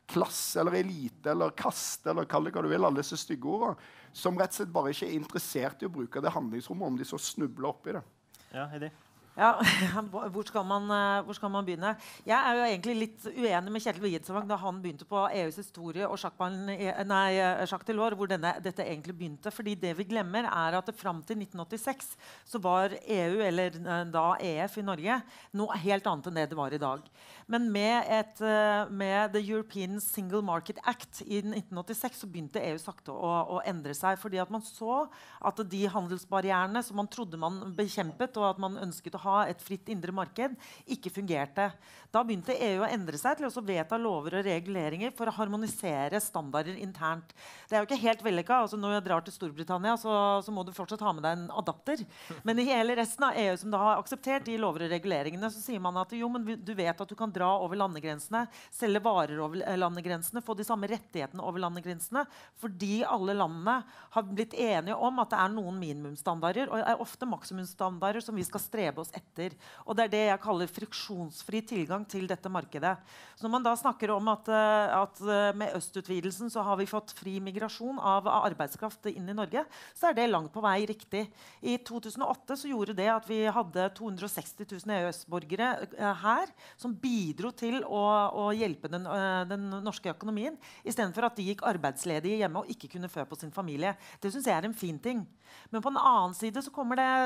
klasse eller elite eller kaste eller kall det hva du vil, alle disse stygge ordene, som rett og slett bare ikke interessert i å bruke det handlingsrommet om de så snubler opp i det. Ja, Heidi. Ja, hvor skal man begynne? Jeg jo egentlig litt uenig med Kjetil Wietsvang da han begynte på EUs historie og Jacques Delors, hvor dette egentlig begynte. Fordi det vi glemmer at frem til 1986 så var EU, eller da EF i Norge, noe helt annet enn det var i dag. Men med The European Single Market Act i 1986 så begynte EU sakte å endre seg, fordi at man så at de handelsbarrierene som man trodde man bekjempet, og at man ønsket å ha et fritt indre marked, ikke fungerte. Da begynte EU å endre seg til å vedta lover og reguleringer for å harmonisere standarder internt. Det jo ikke helt vellykket. Altså, når jeg drar til Storbritannia, så må du fortsatt ha med deg en adapter. Men i hele resten av EU som da har akseptert de lover og reguleringene, så sier man at jo, men du vet at du kan dra over landegrensene, selge varer over landegrensene, få de samme rettighetene over landegrensene, fordi alle landene har blitt enige om at det noen minimumsstandarder, og ofte maksimumsstandarder som vi skal strebe oss etter. Og det det jeg kaller friksjonsfri tilgang til dette markedet. Så når man da snakker om at med østutvidelsen så har vi fått fri migrasjon av arbeidskraft inn i Norge, så det langt på vei riktig. I 2008 så gjorde det at vi hadde 260 000 EØS-borgere her, som bidro til å hjelpe den norske økonomien, i stedet for at de gikk arbeidsledige hjemme og ikke kunne fø på sin familie. Det synes jeg en fin ting. Men på den annen side så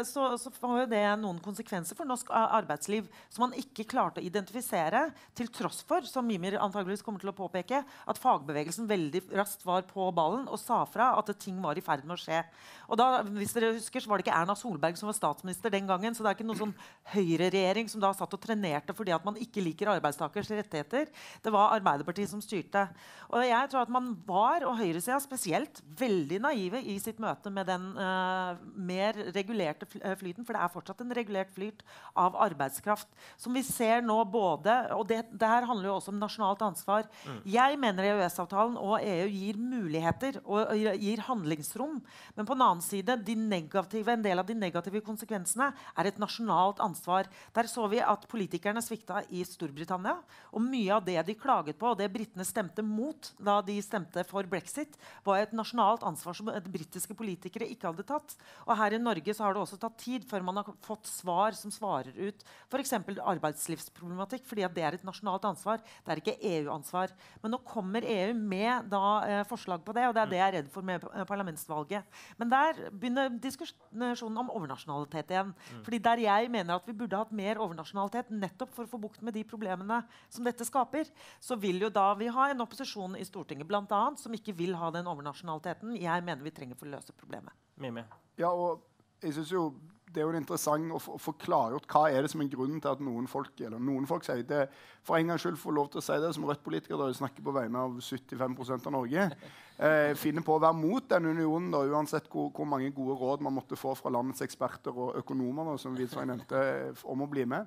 får det noen konsekvenser for norsk arbeidsliv som man ikke klarte å identifisere, til tross for, som Mimir antageligvis kommer til å påpeke, at fagbevegelsen veldig raskt var på ballen og sa fra at ting var i ferd med å skje. Og da, hvis dere husker, så var det ikke Erna Solberg som var statsminister den gangen, så det ikke noen sånn høyreregjering som da satt og trenerte fordi at man ikke liker arbeidstakers rettigheter. Det var Arbeiderpartiet som styrte. Og jeg tror at man var, og høyresiden spesielt, veldig naive i sitt møte med den mer regulerte flyten, for det fortsatt en regulert flyt av arbeidskraft, som vi ser nå både, og det her handler jo også om nasjonalt ansvar. Jeg mener EØS-avtalen og EU gir muligheter og gir handlingsrom, men på den annen side, en del av de negative konsekvensene et nasjonalt ansvar. Der så vi at politikerne svikta i Storbritannia, og mye av det de klaget på, og det britene stemte mot da de stemte for Brexit, var et nasjonalt ansvar som britiske politikere ikke hadde tatt. Og her i Norge så har det også tatt tid før man har fått svar som svarer ut for eksempel arbeidslivsproblematikk, fordi at det et nasjonalt ansvar, det ikke EU-ansvar. Men nå kommer EU med forslag på det, og det jeg er redd for med parlamentsvalget. Men der begynner diskusjonen om overnasjonalitet igjen. Fordi der jeg mener at vi burde hatt mer overnasjonalitet nettopp for å få bukt med de problemene som dette skaper, så vil jo da vi ha en opposisjon i Stortinget blant annet, som ikke vil ha den overnasjonaliteten. Jeg mener vi trenger for å løse problemet. Mimi. Ja, og jeg synes jo det jo interessant å få klargjort hva det som en grunn til at noen folk sier det. For en gangs skyld får lov til å si det som rødt politiker da jeg snakker på vegne av 75% av Norge. Finner på å være mot den unionen da, uansett hvor mange gode råd man måtte få fra landets eksperter og økonomer da, som Wietsvang nevnte, om å bli med.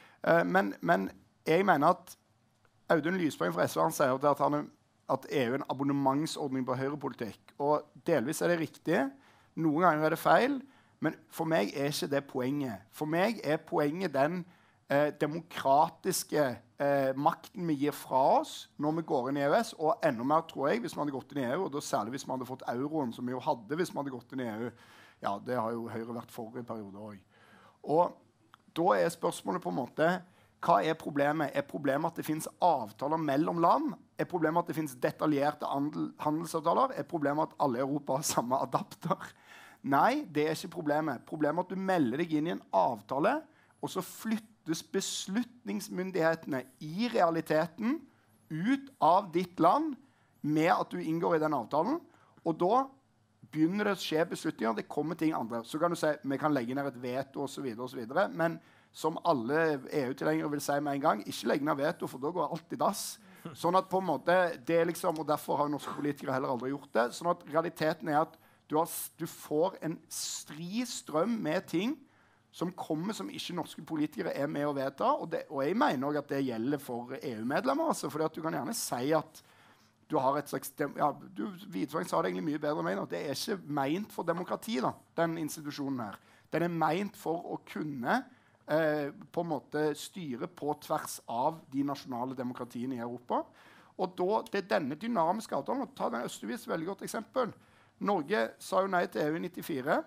Men jeg mener at Audun Lysbakken fra SV han sier at EU en abonnementsordning på høyrepolitikk. Og delvis det riktig, noen ganger det feil, men for meg ikke det poenget. For meg poenget den demokratiske makten vi gir fra oss når vi går inn i EØS, og enda mer tror jeg hvis man hadde gått inn i EU, og da særlig hvis man hadde fått euroen, som vi jo hadde hvis man hadde gått inn i EU. Ja, det har jo Høyre vært for i perioder også. Og da spørsmålet på en måte, hva problemet? Problemet at det finnes avtaler mellom land? Problemet at det finnes detaljerte handelsavtaler? Problemet at alle i Europa har samme adapter? Nei, det ikke problemet. Problemet at du melder deg inn i en avtale, og så flyttes beslutningsmyndighetene i realiteten ut av ditt land med at du inngår i den avtalen, og da begynner det å skje beslutninger, det kommer ting andre. Så kan du si, vi kan legge ned et veto og så videre, men som alle EU-tilhengere vil si med en gang, ikke legge ned veto, for da går alt i dass. Sånn at på en måte, det liksom, og derfor har norske politikere heller aldri gjort det, sånn at realiteten at du får en stri strøm med ting som kommer som ikke norske politikere med å vedta, og jeg mener også at det gjelder for EU-medlemmer, altså, fordi at du kan gjerne si at du har et slags, Wietsvang sa det egentlig mye bedre enn meg, at det ikke ment for demokrati, da, den institusjonen her. Den ment for å kunne på en måte styre på tvers av de nasjonale demokratiene i Europa. Og da, det denne dynamiske avtalen, ta den østligvis veldig godt eksempel. Norge sa jo nei til EU i 94,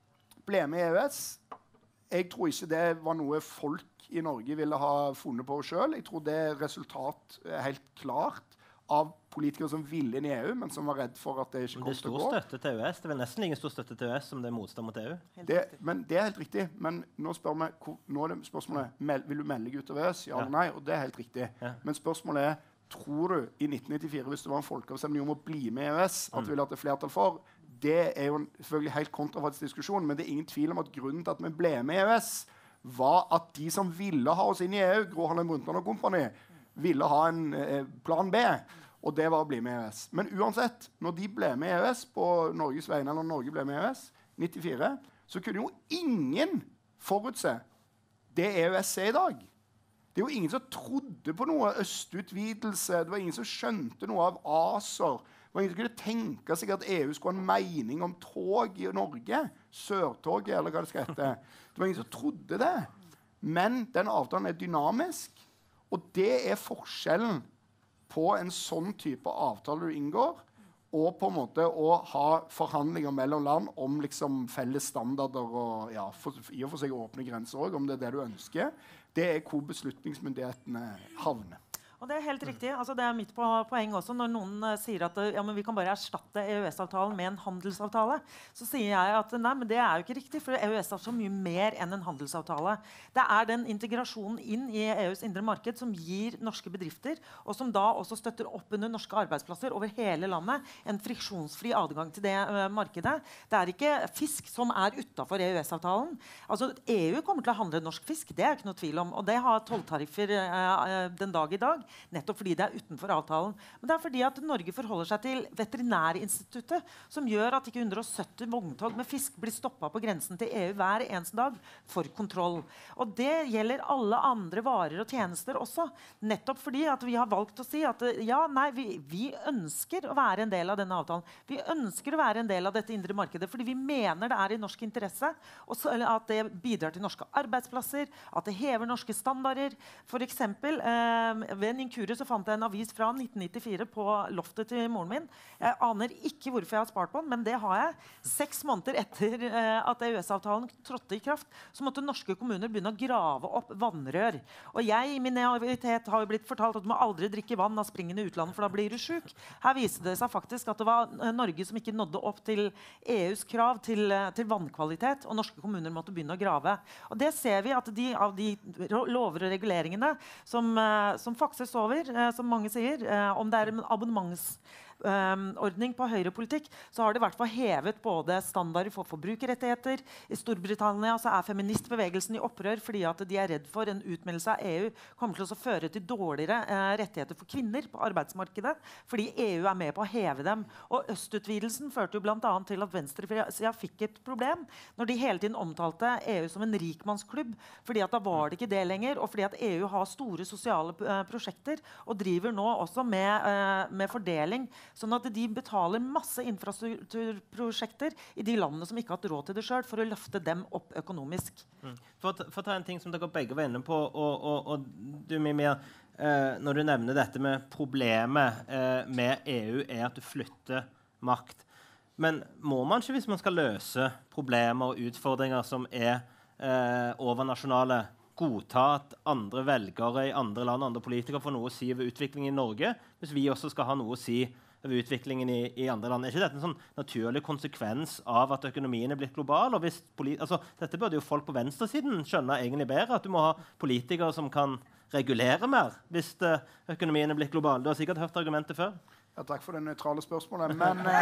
ble med i EØS. Jeg tror ikke det var noe folk i Norge ville ha funnet på selv. Jeg tror det resultat helt klart av politikere som ville inn i EU, men som var redd for at det ikke kom til å gå. Det er stor støtte til EØS. Det er vel nesten ingen stor støtte til EØS som det er motstand mot EU. Men det er helt riktig. Men nå spør vi, nå er det spørsmålet, vil du melde deg ut av EØS? Ja eller nei? Og det er helt riktig. Ja. Men spørsmålet er, tror du i 1994, hvis det var en folkeavstemning om å bli med i EØS, at du ville hatt et flertall for? Det er jo selvfølgelig helt kontrafatisk diskusjon, men det er ingen tvil om at grunnen til at vi ble med i EØS, var at de som ville ha oss inn i EU, Gro Harlem Brundtland og kompani, ville ha en plan B, og det var å bli med i EØS. Men uansett, når de ble med i EØS på Norges vegne, eller Norge ble med i EØS, 94, så kunne jo ingen forutse det EØS er i dag. Det er jo ingen som trodde på noe østutvidelse, det var ingen som skjønte noe av ACER. Det var ingen som kunne tenke seg at EU skulle ha en mening om tog i Norge, Sørtoget, eller hva det skal hete. Det var ingen som trodde det. Men den avtalen er dynamisk, og det er forskjellen på en sånn type avtale du inngår, og på en måte å ha forhandlinger mellom land om liksom felles standarder og ja, i og for seg åpne grenser også, om det er det du ønsker. Det er hvor beslutningsmyndighetene havner. Og det er helt riktig. Altså, det er mitt poeng også. Når noen sier at ja, men vi kan bare erstatte EØS-avtalen med en handelsavtale, så sier jeg at nei, men det er jo ikke riktig, for EØS er så mye mer enn en handelsavtale. Det er den integrasjonen inn i EUs indre marked som gir norske bedrifter, og som da også støtter opp under norske arbeidsplasser over hele landet, en friksjonsfri adgang til det markedet. Det er ikke fisk som er utenfor EØS-avtalen. Altså, EU kommer til å handle norsk fisk, det er ikke noe tvil om, og det har tolltariffer den dag i dag, nettopp fordi det er utenfor avtalen. Men det er fordi at Norge forholder seg til Veterinærinstituttet, som gjør at ikke 170 vogntog med fisk blir stoppet på grensen til EU hver eneste dag for kontroll. Og det gjelder alle andre varer og tjenester også, nettopp fordi at vi har valgt å si at ja, nei, vi ønsker å være en del av denne avtalen. Vi ønsker å være en del av dette indre markedet, fordi vi mener det er i norsk interesse, at det bidrar til norske arbeidsplasser, at det hever norske standarder. For eksempel, ved en inkurie så fant jeg en avis fra 1994 på loftet til moren min. Jeg aner ikke hvorfor jeg har spart på den, men det har jeg. 6 måneder etter at EØS-avtalen trådte i kraft, så måtte norske kommuner begynne å grave opp vannrør. Og jeg i min naivitet har jo blitt fortalt at du må aldri drikke vann av springen i utlandet, for da blir du syk. Her viste det seg faktisk at det var Norge som ikke nådde opp til EUs krav til vannkvalitet, og norske kommuner måtte begynne å grave. Og det ser vi at av de lover og reguleringene som fakses over, som mange sier, om det er en abonnementsordning på høyrepolitikk, så har det i hvert fall hevet både standarder for forbrukerrettigheter. I Storbritannia så er feministbevegelsen i opprør fordi at de er redd for en utmeldelse av EU kommer til å føre til dårligere rettigheter for kvinner på arbeidsmarkedet, fordi EU er med på å heve dem. Og østutvidelsen førte jo blant annet til at venstresiden fikk et problem når de hele tiden omtalte EU som en rikmannsklubb, fordi at da var det ikke det lenger, og fordi at EU har store sosiale prosjekter og driver nå også med fordeling, sånn at de betaler masse infrastrukturprosjekter i de landene som ikke har hatt råd til det selv, for å løfte dem opp økonomisk. For å ta en ting som dere begge var inne på, og du, Mimir, når du nevner dette med problemet med EU er at du flytter makt. Men må man ikke, hvis man skal løse problemer og utfordringer som er overnasjonale, godta at andre velgere i andre land og andre politikere får noe å si over utviklingen i Norge, hvis vi også skal ha noe å si over utviklingen i andre land? Er ikke dette en sånn naturlig konsekvens av at økonomien er blitt global? Og hvis dette burde jo folk på venstresiden skjønne egentlig bedre, at du må ha politikere som kan regulere mer hvis økonomien er blitt global. Du har sikkert hørt argumentet før. Ja, takk for det nøytrale spørsmålet.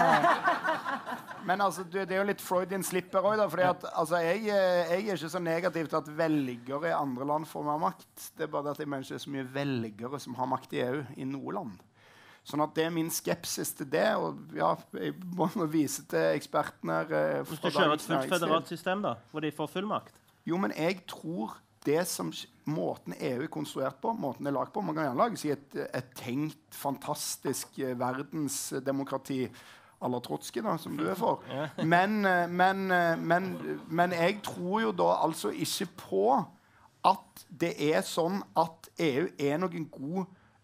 Men altså, det er jo litt Freudian slipper også, fordi at, altså, jeg er ikke så negativ til at velgere i andre land får mer makt. Det er bare at jeg mener ikke det er så mye velgere som har makt i EU i noe land. Sånn at det er min skepsis til det, og ja, jeg må vise til ekspertene. Hvis du kjører et fullt federalt system da, hvor de får full makt? Jo, men jeg tror det som måten EU er konstruert på, måten det er lagt på, man kan gjerne lage si et tenkt, fantastisk verdensdemokrati à la Trotsky, da, som du er for. Men jeg tror jo da altså ikke på at det er sånn at EU er noen god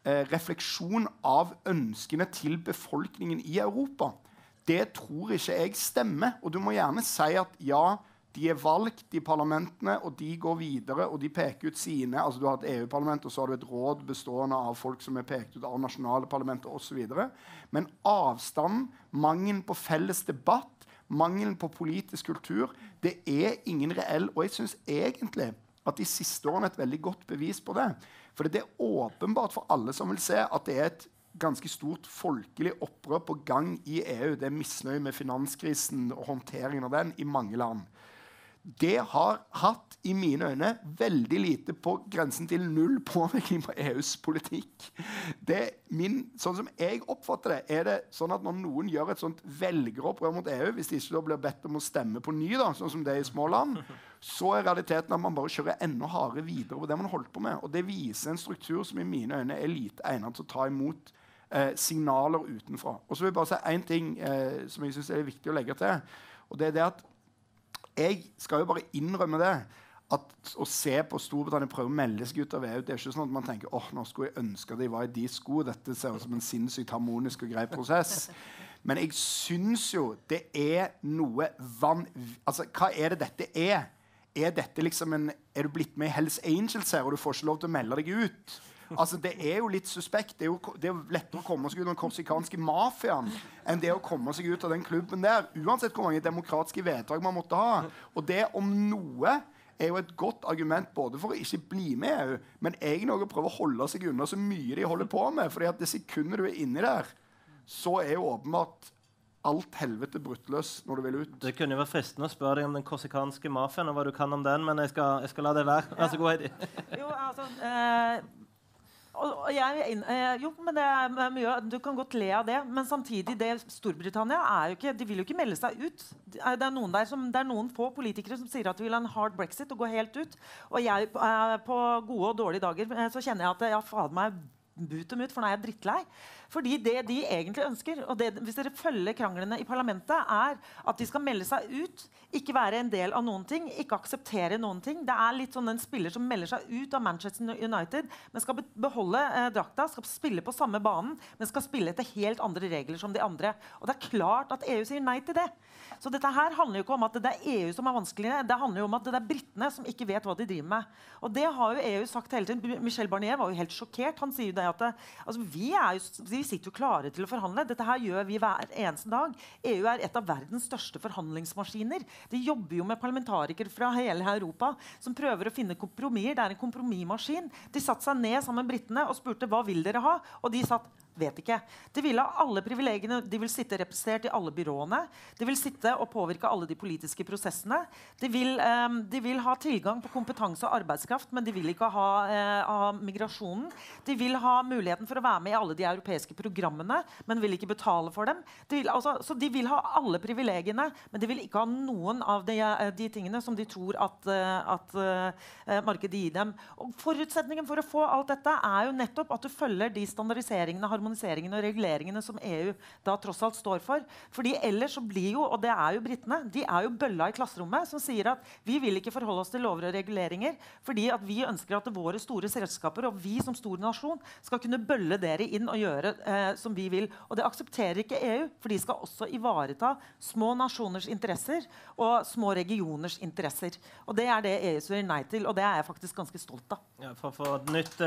refleksjon av ønskene til befolkningen i Europa. Det tror ikke jeg stemmer. Og du må gjerne si at ja, de valgt i parlamentene, og de går videre, og de peker ut sine. Altså du har et EU-parlament, og så har du et råd bestående av folk som pekt ut av nasjonale parlamenter, og så videre. Men avstanden, mangelen på felles debatt, mangelen på politisk kultur, det ingen reell, og jeg synes egentlig at de siste årene et veldig godt bevis på det. For det åpenbart for alle som vil se at det et ganske stort folkelig opprør på gang i EU. Det misnøye med finanskrisen og håndteringen av den i mange land. Det har hatt, i mine øyne, veldig lite på grensen til null påvirkning på EUs politikk. Sånn som jeg oppfatter det, det sånn at når noen gjør et sånt velgeropprør mot EU, hvis de ikke da blir bedt om å stemme på ny, da, sånn som det i små land, så realiteten at man bare kjører enda hardere videre på det man holdt på med. Og det viser en struktur som i mine øyne lite egnet til å ta imot signaler utenfra. Og så vil jeg bare si en ting som jeg synes viktig å legge til, og det det at jeg skal jo bare innrømme det, at å se på Storbritannia prøve å melde seg ut av EU, det ikke sånn at man tenker, nå skulle jeg ønske de var i de sko, dette ser ut som en sinnssykt harmonisk og grei prosess. Men jeg synes jo det noe altså, hva det dette dette liksom du blitt med i Hells Angels her, og du får ikke lov til å melde deg ut? Altså, det jo litt suspekt. Det er jo lettere å komme seg ut av den korsikanske mafiaen enn det å komme seg ut av den klubben der, uansett hvor mange demokratiske vedtak man måtte ha. Og det om noe jo et godt argument både for å ikke bli med i EU, men egentlig også å prøve å holde seg unna så mye de holder på med, fordi at det sekundet du inni der, så jo åpenbart alt helvete bruttløs når du vil ut. Det kunne jo være fristende å spørre deg om den korsikanske mafiaen og hva du kan om den, men jeg skal la det være. Vær så god, Heidi. Jo, altså... jo, men det mye, du kan godt le av det, men samtidig Storbritannia jo ikke, de vil jo ikke melde seg ut. Det noen få politikere som sier at de vil ha en hard Brexit og gå helt ut. Og jeg, på gode og dårlige dager, så kjenner jeg at fader meg but dem ut, for nå jeg drittlei. Fordi det de egentlig ønsker, og hvis dere følger kranglene i parlamentet, at de skal melde seg ut, ikke være en del av noen ting, ikke akseptere noen ting. Det litt sånn en spiller som melder seg ut av Manchester United, men skal beholde drakta, skal spille på samme banen, men skal spille etter helt andre regler som de andre. Og det klart at EU sier nei til det. Så dette her handler jo ikke om at det EU som vanskeligere, det handler jo om at det brittene som ikke vet hva de driver med. Og det har jo EU sagt hele tiden. Michel Barnier var jo helt sjokkert. Han sier jo det at altså, vi sitter jo klare til å forhandle. Dette her gjør vi hver eneste dag. EU et av verdens største forhandlingsmaskiner. De jobber jo med parlamentarikere fra hele Europa som prøver å finne kompromisser. Det en kompromissmaskin. De satte seg ned sammen med brittene og spurte hva vil dere ha? Og de satt vet ikke. De vil ha alle privilegiene, de vil sitte representert i alle byråene, de vil sitte og påvirke alle de politiske prosessene, de vil ha tilgang på kompetanse og arbeidskraft, men de vil ikke ha migrasjonen. De vil ha muligheten for å være med i alle de europeiske programmene, men vil ikke betale for dem. Så de vil ha alle privilegiene, men de vil ikke ha noen av de tingene som de tror at markedet gir dem. Og forutsetningen for å få alt dette jo nettopp at du følger de standardiseringene, harmoniseringen og reguleringene som EU da tross alt står for. Fordi ellers så blir jo, og det jo brittene, de jo bølla i klasserommet som sier at vi vil ikke forholde oss til lover og reguleringer, fordi at vi ønsker at våre store selskaper og vi som stor nasjon skal kunne bølle dere inn og gjøre som vi vil. Og det aksepterer ikke EU, for de skal også ivareta små nasjoners interesser og små regioners interesser. Og det det EU sier nei til, og det jeg faktisk ganske stolt av. Ja, for å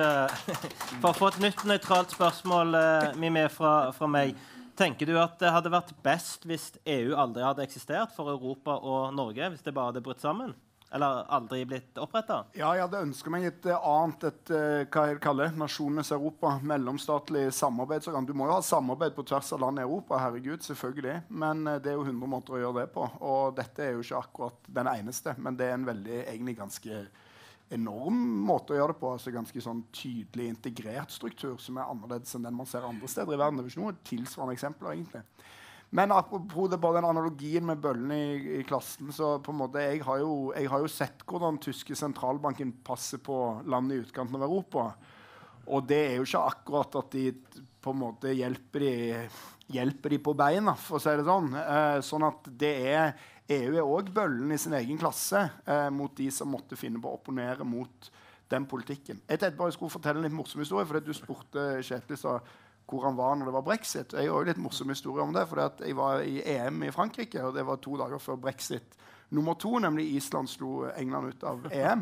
få et nytt nøytralt spørsmål med fra meg. Tenker du at det hadde vært best hvis EU aldri hadde eksistert for Europa og Norge, hvis det bare hadde brutt sammen? Eller aldri blitt opprettet? Ja, jeg hadde ønsket meg et annet, hva jeg kaller Nasjonenes Europa, mellomstatlig samarbeidsorgan. Du må jo ha samarbeid på tvers av land i Europa, herregud, selvfølgelig. Men det jo 100 måter å gjøre det på. Og dette jo ikke akkurat den eneste, men det en veldig, egentlig ganske enorm måte å gjøre det på, altså ganske sånn tydelig integrert struktur som annerledes enn den man ser andre steder i verden. Det ikke noe tilsvarende eksempler egentlig. Men apropos det bare den analogien med bøllen i klassen, så på en måte, jeg har jo sett hvordan tyske sentralbanken passer på landet i utkanten av Europa, og det jo ikke akkurat at de på en måte hjelper de på beina, for å si det sånn. Sånn at det EU også bøllen i sin egen klasse mot de som måtte finne på å opponere mot den politikken. Jeg tenkte bare jeg skulle fortelle en litt morsom historie, fordi du spurte Kjetil hvor han var når det var Brexit. Jeg har jo litt morsom historie om det, fordi jeg var i EM i Frankrike, og det var 2 dager før Brexit nummer 2, nemlig Island slo England ut av EM.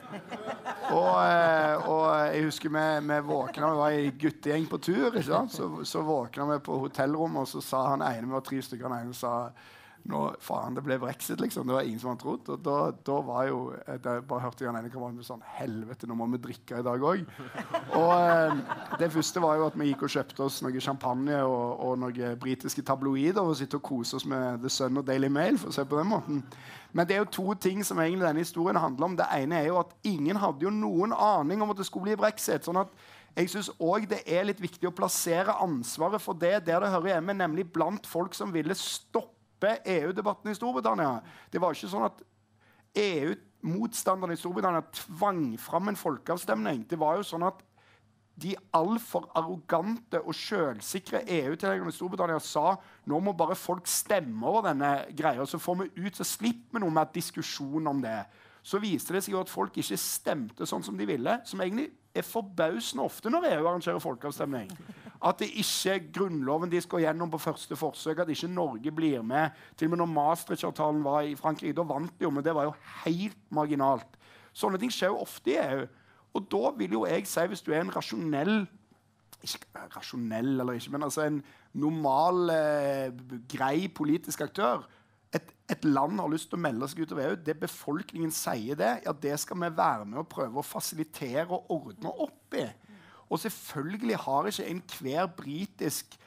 Og jeg husker vi våkna, vi var i guttegjeng på tur, ikke sant? Så våkna vi på hotellrommet, og så sa han ene, vi var 3 stykker, han ene sa, nå, faen, det ble Brexit, liksom. Det var ingen som hadde trodd. Og da var jo, bare hørte jeg han ene komme med sånn, helvete, nå må vi drikke i dag også. Og det første var jo at vi gikk og kjøpte oss noe champagne og noen britiske tabloider, og sitte og kose oss med The Sun og Daily Mail, for å se på den måten. Men det er jo 2 ting som egentlig denne historien handler om. Det ene er jo at ingen hadde jo noen aning om at det skulle bli Brexit, sånn at jeg synes også det er litt viktig å plassere ansvaret for det der det hører hjemme, nemlig blant folk som ville stoppe EU-debatten i Storbritannia. Det var ikke sånn at EU-motstanderne i Storbritannia tvang fram en folkeavstemning. Det var jo sånn at de altfor arrogante og selvsikre EU-tilhengerne i Storbritannia sa nå må bare folk stemme over denne greia, så får vi ut, så slipper vi noe med diskusjon om det. Så viste det seg jo at folk ikke stemte sånn som de ville, som egentlig er forbausende ofte når EU arrangerer folkeavstemning. At det ikke er grunnloven de skal gjennom på første forsøk, at ikke Norge blir med. Til og med når Maastricht-avtalen var i Frankrike, da vant de jo, men det var jo helt marginalt. Sånne ting skjer jo ofte i EU. Og da vil jo jeg si, hvis du er en rasjonell, ikke rasjonell eller ikke, men altså en normal, grei politisk aktør, et land har lyst til å melde seg ut av EU, det befolkningen sier det, ja, det skal vi være med og prøve å fasilitere og ordne opp i. Og selvfølgelig har ikke enhver britisk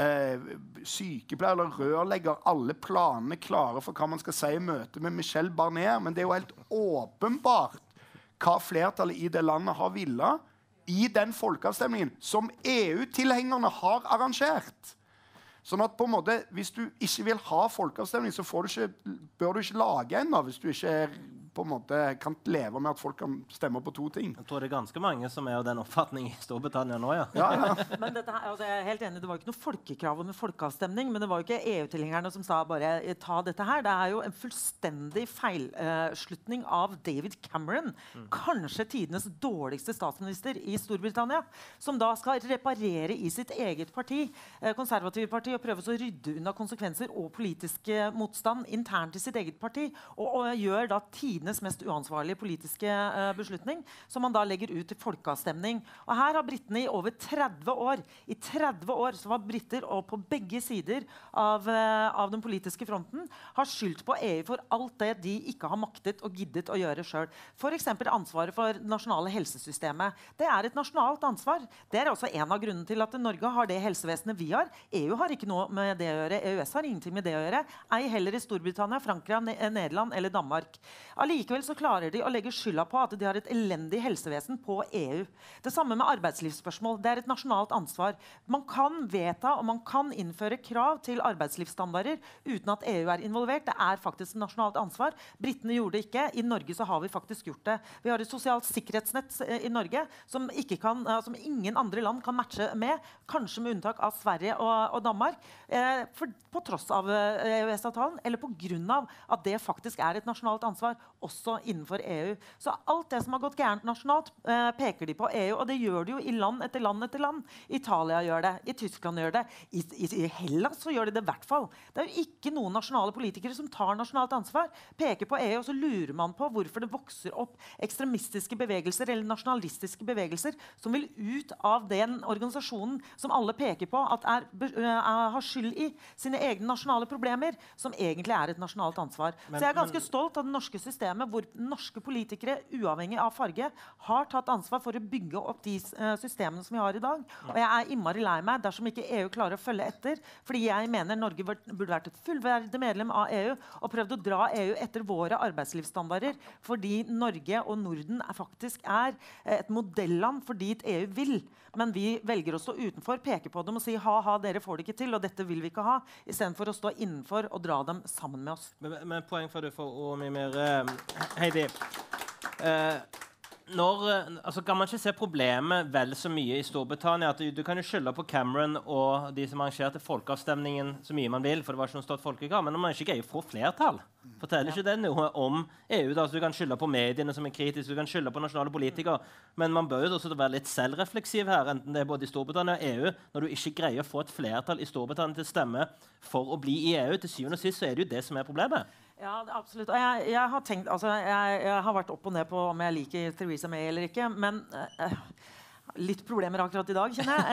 sykepleier eller rørlegger alle planene klare for hva man skal si i møte med Michel Barnier, men det er jo helt åpenbart hva flertallet i det landet har villet i den folkeavstemningen som EU-tilhengerne har arrangert. Sånn at på en måte, hvis du ikke vil ha folkeavstemning, så bør du ikke lage en da, hvis du ikke på en måte kan leve med at folk kan stemme på 2 ting. Jeg tror det er ganske mange som er av den oppfatningen i Storbritannia nå, ja. Ja. Men dette her, altså, jeg er helt enig, det var ikke noe folkekrav med folkeavstemning, men det var jo ikke EU-tilhengerne som sa bare ta dette her. Det er jo en fullstendig feilslutning av David Cameron, kanskje tidenes dårligste statsminister i Storbritannia, som da skal reparere i sitt eget parti, konservative parti, og prøve å rydde unna konsekvenser og politiske motstand internt i sitt eget parti, og gjør da tidenes mest uansvarlige politiske beslutning, som man da legger ut til folkeavstemning. Og her har brittene i over 30 år, i 30 år så var britter og på begge sider av den politiske fronten, har skyldt på EU for alt det de ikke har maktet og giddet å gjøre selv. For eksempel ansvaret for det nasjonale helsesystemet. Det er et nasjonalt ansvar. Det er også en av grunnene til at Norge har det helsevesenet vi har. EU har ikke noe med det å gjøre. EØS har ingenting med det å gjøre. Ei heller i Storbritannia, Frankrike, Nederland eller Danmark. Allikevel så klarer de å legge skylda på at de har et elendig helsevesen på EU. Det samme med arbeidslivsspørsmål. Det er et nasjonalt ansvar. Man kan vedta og man kan innføre krav til arbeidslivsstandarder uten at EU er involvert. Det er faktisk et nasjonalt ansvar. Britene gjorde det ikke. I Norge så har vi faktisk gjort det. Vi har et sosialt sikkerhetsnett i Norge som ingen andre land kan matche med, kanskje med unntak av Sverige og Danmark, på tross av EØS-avtalen, eller på grunn av at det faktisk er et nasjonalt ansvar, også innenfor EU. Så alt det som har gått gærent nasjonalt, peker de på EU, og det gjør de jo i land etter land etter land. Italia gjør det, i Tyskland gjør det, i Hellas så gjør de det i hvert fall. Det er jo ikke noen nasjonale politikere som tar nasjonalt ansvar, peker på EU, og så lurer man på hvorfor det vokser opp ekstremistiske bevegelser eller nasjonalistiske bevegelser som vil ut av den organisasjonen som alle peker på at har skyld i sine egne nasjonale problemer, som egentlig er et nasjonalt ansvar. Så jeg er ganske stolt av det norske systemet, hvor norske politikere, uavhengig av farge, har tatt ansvar for å bygge opp de systemene som vi har i dag. Og jeg er innmari lei meg dersom ikke EU klarer å følge etter, fordi jeg mener Norge burde vært et fullverdig medlem av EU og prøvd å dra EU etter våre arbeidslivsstandarder, fordi Norge og Norden faktisk er et modelland for dit EU vil. Men vi velger å stå utenfor, peke på dem og si ha, dere får det ikke til, og dette vil vi ikke ha, i stedet for å stå innenfor og dra dem sammen med oss. Men poeng for du får mye mer, Heidi. altså kan man ikke se problemet vel så mye i Storbritannia at du kan jo skylde på Cameron og de som arrangerte folkeavstemningen så mye man vil, for det var ikke noe stort folkekrav, men når man ikke greier å få flertall, forteller ikke det noe om EU da, så du kan skylde på mediene som kritiske, du kan skylde på nasjonale politikere, men man bør jo også være litt selvrefleksiv her, enten det både i Storbritannia og EU, når du ikke greier å få et flertall i Storbritannia til å stemme for å bli i EU, til syvende og sist så det jo det som problemet. Ja, absolutt. Og jeg har tenkt, altså, jeg har vært opp og ned på om jeg liker Theresa May eller ikke, men litt problemer akkurat i dag, kjenner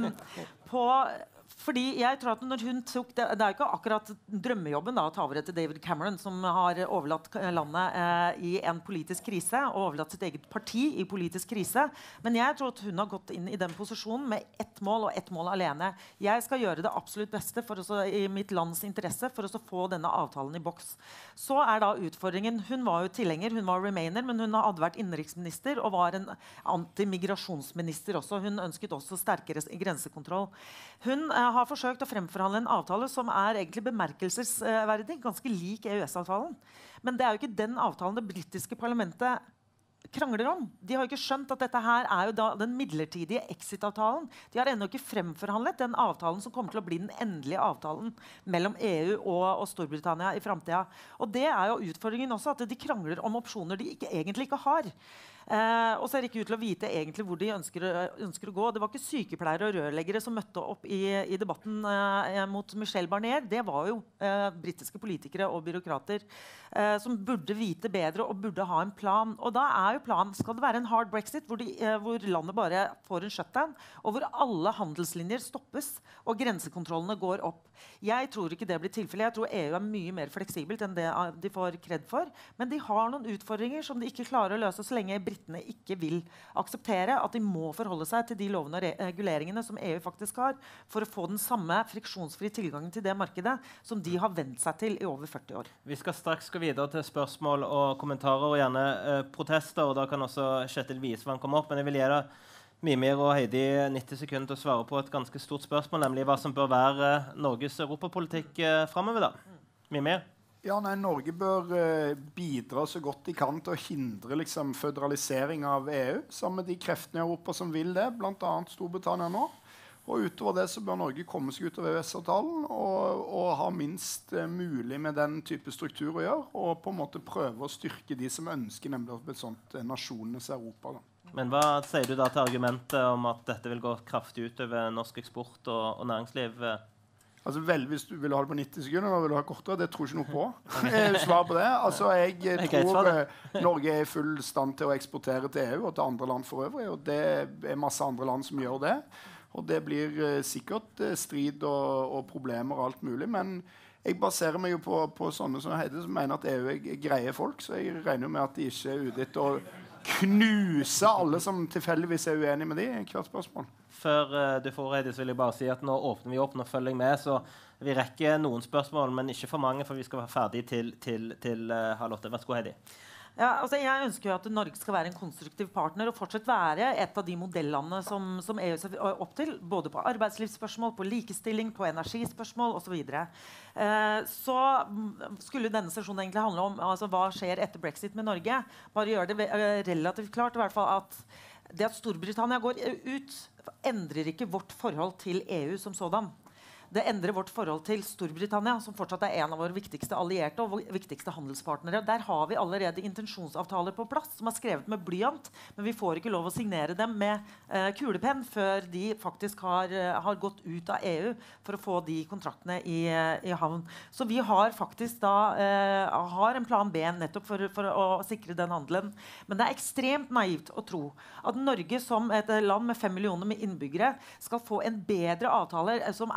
jeg. Fordi jeg tror at når hun tok det er jo ikke akkurat drømmejobben da, å ta over etter David Cameron, som har overlatt landet i en politisk krise og overlatt sitt eget parti i politisk krise. Men jeg tror at hun har gått inn i den posisjonen med ett mål og ett mål alene. Jeg skal gjøre det absolutt beste i mitt lands interesse for å få denne avtalen i boks. Så da utfordringen, hun var jo tilhenger, hun var remainer, men hun hadde vært innenriksminister og var en antimigrasjonsminister også. Hun ønsket også sterkere grensekontroll. Hun har forsøkt å fremforhandle en avtale som egentlig bemerkelsesverdig, ganske lik EØS-avtalen. Men det jo ikke den avtalen det britiske parlamentet krangler om. De har jo ikke skjønt at dette her jo da den midlertidige exit-avtalen. De har ennå ikke fremforhandlet den avtalen som kommer til å bli den endelige avtalen mellom EU og Storbritannia i fremtiden. Og det jo utfordringen også, at de krangler om opsjoner de egentlig ikke har. Og ser ikke ut til å vite egentlig hvor de ønsker å gå. Det var ikke sykepleiere og rørleggere som møtte opp i debatten mot Michel Barnier. Det var jo britiske politikere og byråkrater som burde vite bedre og burde ha en plan. Og da jo planen, skal det være en hard brexit hvor landet bare får en shutdown, og hvor alle handelslinjer stoppes og grensekontrollene går opp. Jeg tror ikke det blir tilfellet. Jeg tror EU mye mer fleksibelt enn det de får kred for. Men de har noen utfordringer som de ikke klarer å løse så lenge britene ikke vil akseptere at de må forholde seg til de lovene og reguleringene som EU faktisk har, for å få den samme friksjonsfri tilgangen til det markedet som de har vent seg til i over 40 år. Vi skal straks gå videre til spørsmål og kommentarer og gjerne protester, og da kan også Kjetil Wiesvann komme opp, men jeg vil gi deg Mimir og Heidi 90 sekunder til å svare på et ganske stort spørsmål, nemlig hva som bør være Norges europapolitikk fremover da. Mimir? Ja, Norge bør bidra så godt de kan til å hindre føderalisering av EU, sammen med de kreftene i Europa som vil det, blant annet Storbritannia nå. Og utover det så bør Norge komme seg ut av EØS-avtalen og ha minst mulig med den type struktur å gjøre, og på en måte prøve å styrke de som ønsker, nemlig et sånt nasjonenes Europa da. Men hva sier du da til argumentet om at dette vil gå kraftig utover norsk eksport og næringsliv? Altså hvis du vil ha det på 90 sekunder, eller vil du ha kortere, det tror jeg ikke noe på. Svar på det. Altså, jeg tror Norge i full stand til å eksportere til EU og til andre land for øvrig, og det masse andre land som gjør det. Og det blir sikkert strid og problemer og alt mulig, men jeg baserer meg jo på sånne som Heidi, som mener at EU greie folk, så jeg regner med at de ikke ute etter å knuse alle som tilfeldigvis uenige med de i hvert spørsmål. Før du får Heidi, så vil jeg bare si at nå åpner vi opp, nå følger jeg med, så vi rekker noen spørsmål, men ikke for mange, for vi skal være ferdig til halv 8. Vær så god, Heidi. Ja, altså jeg ønsker jo at Norge skal være en konstruktiv partner og fortsatt være et av de modellene som EU ser opp til, både på arbeidslivsspørsmål, på likestilling, på energispørsmål osv. Så skulle denne sesjonen egentlig handle om altså, hva skjer etter Brexit med Norge. Bare gjør det relativt klart i hvert fall at det at Storbritannia går ut, endrer ikke vårt forhold til EU som sådan. Det endrer vårt forhold til Storbritannia, som fortsatt en av våre viktigste allierte og viktigste handelspartnere. Der har vi allerede intensjonsavtaler på plass, som skrevet med blyant, men vi får ikke lov å signere dem med kulepenn før de faktisk har gått ut av EU for å få de kontraktene i havn. Så vi har faktisk da har en plan B nettopp for å sikre den handelen. Men det ekstremt naivt å tro at Norge som et land med 5 millioner med innbyggere skal få en bedre avtale som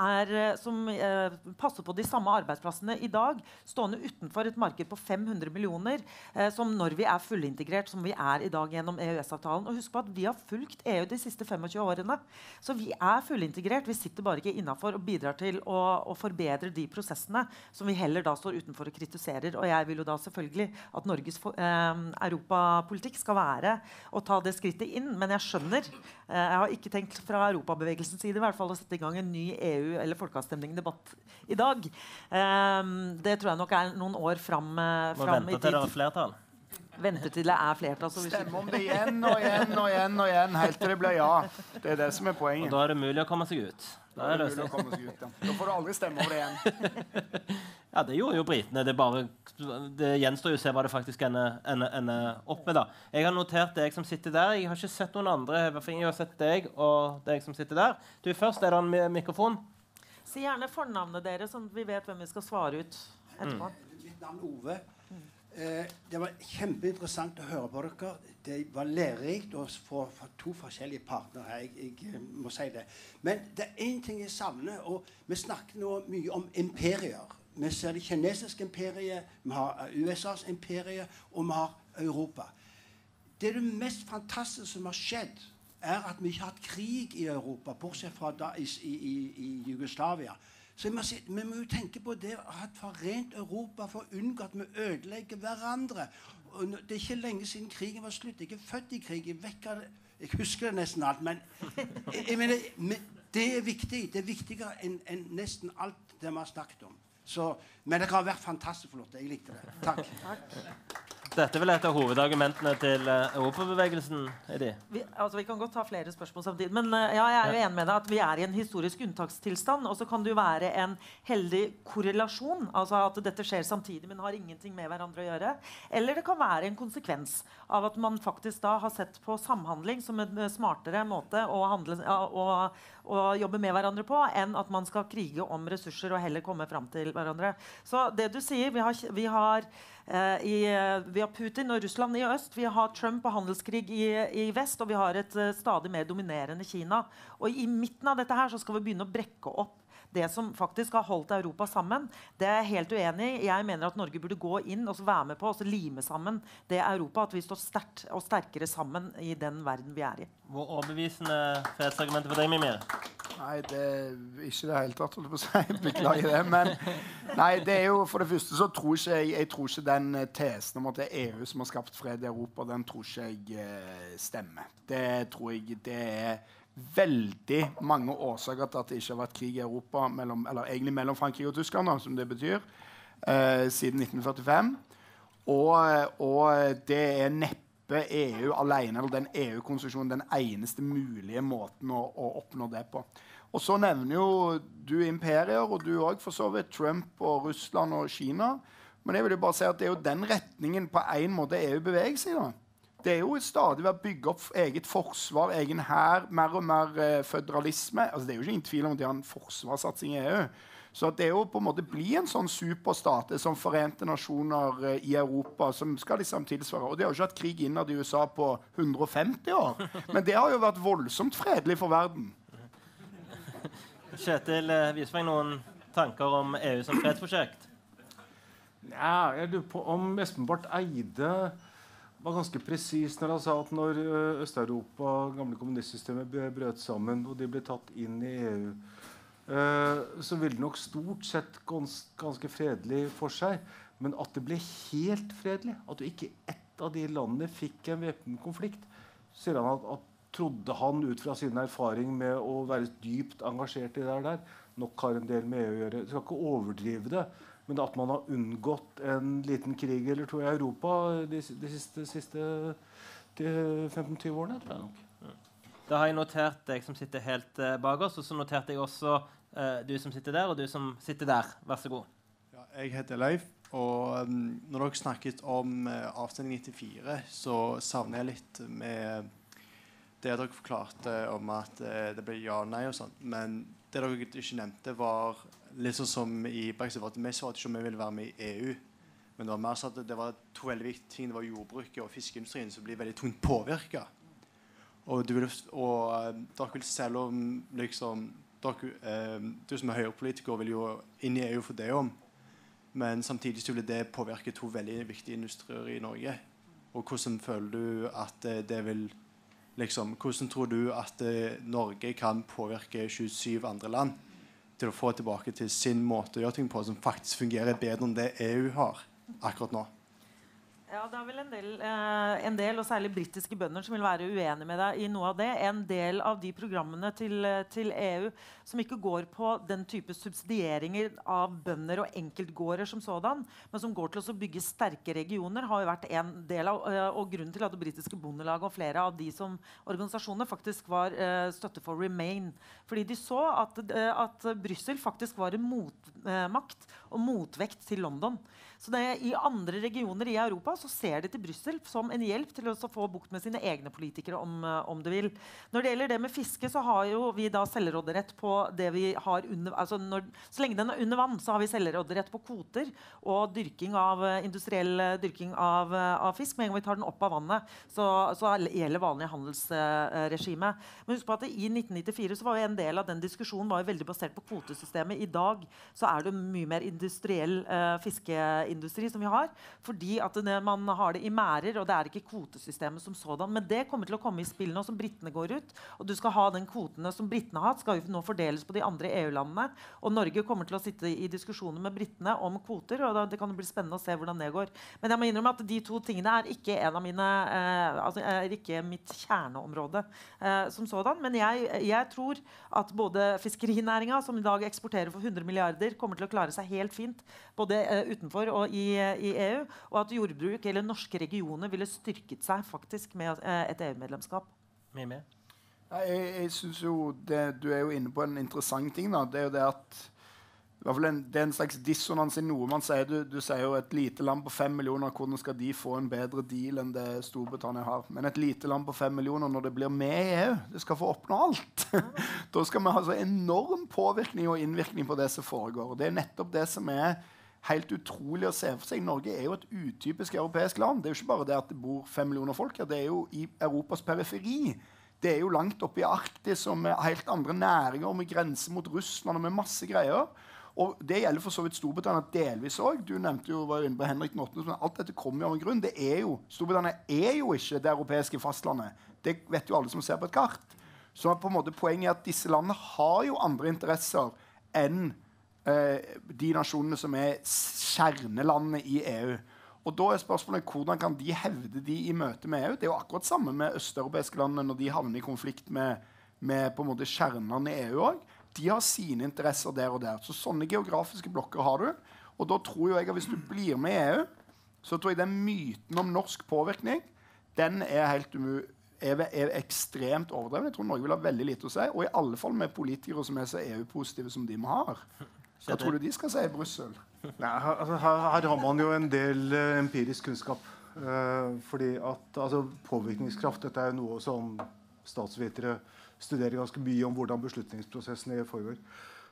passer på de samme arbeidsplassene i dag, stående utenfor et marked på 500 millioner, som når vi fullintegrert, som vi i dag gjennom EØS-avtalen. Og husk på at vi har fulgt EU de siste 25 årene, så vi fullintegrert. Vi sitter bare ikke innenfor og bidrar til å forbedre de prosessene som vi heller da står utenfor og kritiserer. Og jeg vil jo da selvfølgelig at Norges europapolitikk skal være å ta det skrittet inn, men jeg skjønner, jeg har ikke tenkt fra Europabevegelsens side i hvert fall å sette i gang en ny EU eller folkeavstemning-debatt i dag. Det tror jeg nok noen år fram Må vente til det flertall. vente til det flertall. Stemme om det igjen og igjen og igjen og igjen, helt til det blir ja. Det det som poenget. Og da det mulig å komme seg ut. Da det mulig å komme seg ut, ja. Da får du aldri stemme over det igjen. Ja, det gjorde jo britene. Det gjenstår jo å se hva det faktisk ender opp med. Da. Jeg har notert deg som sitter der. Jeg har ikke sett noen andre. Jeg har sett deg og deg som sitter der. Du først, det en mikrofon? Si gjerne fornavnet deres, sånn at vi vet hvem vi skal svare ut etterpå. Mitt navn Ove. Det var kjempeinteressant å høre på dere. Det var lærerikt å få to forskjellige partner her. Jeg må si det. Men det en ting jeg savner, og vi snakker nå mye om imperier. Vi ser det kinesiske imperiet, vi har USAs imperie, og vi har Europa. Det mest fantastiske som har skjedd, at vi ikke har hatt krig i Europa, bortsett fra da i Jugoslavia. Så vi må jo tenke på det å ha et forent Europa for å unngå at vi ødelegger hverandre. Og det ikke lenge siden krigen var slutt. Jeg født i krig, jeg husker det nesten alt, men jeg mener, det viktig. Det viktigere enn nesten alt det vi har snakket om. Men det har vært fantastisk flott. Jeg likte det. Takk. Dette er vel et av hovedargumentene til Europabevegelsen, Eddie? Vi kan godt ta flere spørsmål samtidig. Men ja, jeg jo enig med deg at vi i en historisk unntakstilstand. Og så kan det jo være en heldig korrelasjon. Altså at dette skjer samtidig, men har ingenting med hverandre å gjøre. Eller det kan være en konsekvens av at man faktisk da har sett på samhandling som en smartere måte å jobbe med hverandre på, enn at man skal krige om ressurser og heller komme frem til hverandre. Så det du sier, vi har Putin og Russland i øst, vi har Trump og handelskrig i vest, og vi har et stadig mer dominerende Kina. Og i midten av dette her så skal vi begynne å brekke opp det som faktisk har holdt Europa sammen. Det er jeg helt uenig i. Jeg mener at Norge burde gå inn og være med på og lime sammen det Europa, at vi står sterkt og sterkere sammen i den verden vi i. Hvor overbevisende fredsargumentet for deg, Mimir? Nei, det ikke det hele tatt, holdt jeg på å si. Beklager det, men nei, det jo, for det første så tror jeg tror ikke den tesen om at det EU som har skapt fred i Europa, den tror ikke jeg stemmer. Det tror jeg det veldig mange årsaker til at det ikke har vært krig i Europa, mellom Frankrike og Tyskland, som det betyr, siden 1945. Og det neppe EU alene, eller den EU-konstruksjonen, den eneste mulige måten å oppnå det på. Og så nevner jo du imperier, og du også for så vidt Trump og Russland og Kina. Men jeg vil jo bare si at det jo den retningen på en måte EU beveger seg da. Det jo stadig å bygge opp eget forsvar, egen hær, mer og mer føderalisme. Altså, det jo ikke ingen tvil om at de har en forsvarssatsing i EU. Så at det jo på en måte bli en sånn superstat som Forente Nasjoner i Europa, som skal liksom tilsvare. Og det har jo ikke hatt krig innad i USA på 150 år. Men det har jo vært voldsomt fredelig for verden. Kjetil Wisvang, noen tanker om EU som fredsprosjekt? Ja, jeg lurer på om Espen Barth Eide var ganske presis når han sa at når Øst-Europa, gamle kommunistsystemet, brøt sammen og de ble tatt inn i EU, så ville det nok stort sett ganske fredelig for seg, men at det ble helt fredelig, at du ikke ett av de landene fikk en væpnet konflikt, sier han at trodde han ut fra sin erfaring med å være dypt engasjert i det der, nok har en del med EU å gjøre. Jeg skal ikke overdrive det, men at man har unngått en liten krig eller to i Europa de siste 15-20 årene, tror jeg nok. Da har jeg notert deg som sitter helt bak oss, og så noterte jeg også du som sitter der, og du som sitter der. Vær så god. Ja, jeg heter Leif, og når dere snakket om avstemning 94, så savner jeg litt med det dere forklarte om at det ble ja og nei og sånt, men det dere ikke nevnte var litt sånn som i Brexit, var at vi svarte ikke om vi ville være med i EU, men det var mer sånn at det var to veldig viktige ting. Det var jordbruket og fiskeindustrien som blir veldig tungt påvirket. Og dere vil selv om liksom, du som er høyrepolitiker vil jo inn i EU for det om, men samtidig så vil det påvirke to veldig viktige industrier i Norge. Og hvordan føler du at det vil liksom, hvordan tror du at Norge kan påvirke 27 andre land til å få tilbake til sin måte å gjøre ting på som faktisk fungerer bedre enn det EU har akkurat nå? Ja, det er vel en del, og særlig britiske bønder som vil være uenige med deg i noe av det. En del av de programmene til EU som ikke går på den type subsidieringer av bønder og enkeltgårder som sådan, men som går til å bygge sterke regioner, har jo vært en del av, og grunnen til at det britiske bondelaget og flere av de som organisasjoner faktisk var støtte for Remain. Fordi de så at Brussel faktisk var en motmakt og motvekt til London. Så i andre regioner i Europa så ser de til Brussel som en hjelp til å få bukt med sine egne politikere om det vil. Når det gjelder det med fiske, så har jo vi da selvråderett på det vi har under, altså så lenge den er under vann, så har vi selvråderett på kvoter og industriell dyrking av fisk. Men når vi tar den opp av vannet, så gjelder vanlig handelsregime. Men husk på at i 1994 så var jo en del av den diskusjonen var jo veldig basert på kvotesystemet. I dag så det mye mer industriell fiskeindustri som vi har, fordi at man har det i mærer, og det ikke kvotesystemet som sådan. Men det kommer til å komme i spill nå som brittene går ut, og du skal ha den kvotene som brittene har hatt, skal jo nå fordeles på de andre EU-landene, og Norge kommer til å sitte i diskusjoner med brittene om kvoter, og det kan bli spennende å se hvordan det går. Men jeg må innrømme at de to tingene ikke en av mine, altså ikke mitt kjerneområde som sådan, men jeg tror at både fiskerinæringen, som i dag eksporterer for 100 milliarder, kommer til å klare seg helt fint, både utenfor og i EU, og at jordbruk eller norske regioner ville styrket seg faktisk med et EU-medlemskap. Mime? Jeg synes jo du jo inne på en interessant ting da. Det jo det at i hvert fall det en slags dissonans i noe man sier. Du sier jo et lite land på 5 millioner, hvordan skal de få en bedre deal enn det Storbritannia har? Men et lite land på 5 millioner når det blir med i EU, det skal få oppnå alt. Da skal vi ha så enorm påvirkning og innvirkning på det som foregår. Og det nettopp det som helt utrolig å se for seg. Norge jo et utypisk europeisk land. Det jo ikke bare det at det bor 5 millioner folk her, det jo i Europas periferi. Det jo langt oppe i Arktis og med helt andre næringer, med grenser mot Russland og med masse greier. Og det gjelder for så vidt Storbritannia delvis også. Du nevnte jo, var inne på Henrik Norton, men alt dette kommer jo av en grunn. Storbritannia jo ikke det europeiske fastlandet. Det vet jo alle som ser på et kart. Så på en måte poenget at disse landene har jo andre interesser enn de nasjonene som kjernelandene i EU. Og da spørsmålet hvordan kan de hevde de i møte med EU? Det jo akkurat samme med østeuropeiske landene når de havner i konflikt med på en måte kjernene i EU også. De har sine interesser der og der. Så sånne geografiske blokker har du. Og da tror jeg at hvis du blir med i EU, så tror jeg den myten om norsk påvirkning, den helt ekstremt overdreven. Jeg tror Norge vil ha veldig lite å si, og i alle fall med politikere som så EU-positive som de vi har. Hva tror du de skal si i Brussel? Nei, altså, her har man jo en del empirisk kunnskap. Fordi at påvirkningskraft, dette jo noe som statsvitere studerer ganske mye om hvordan beslutningsprosessene foregår.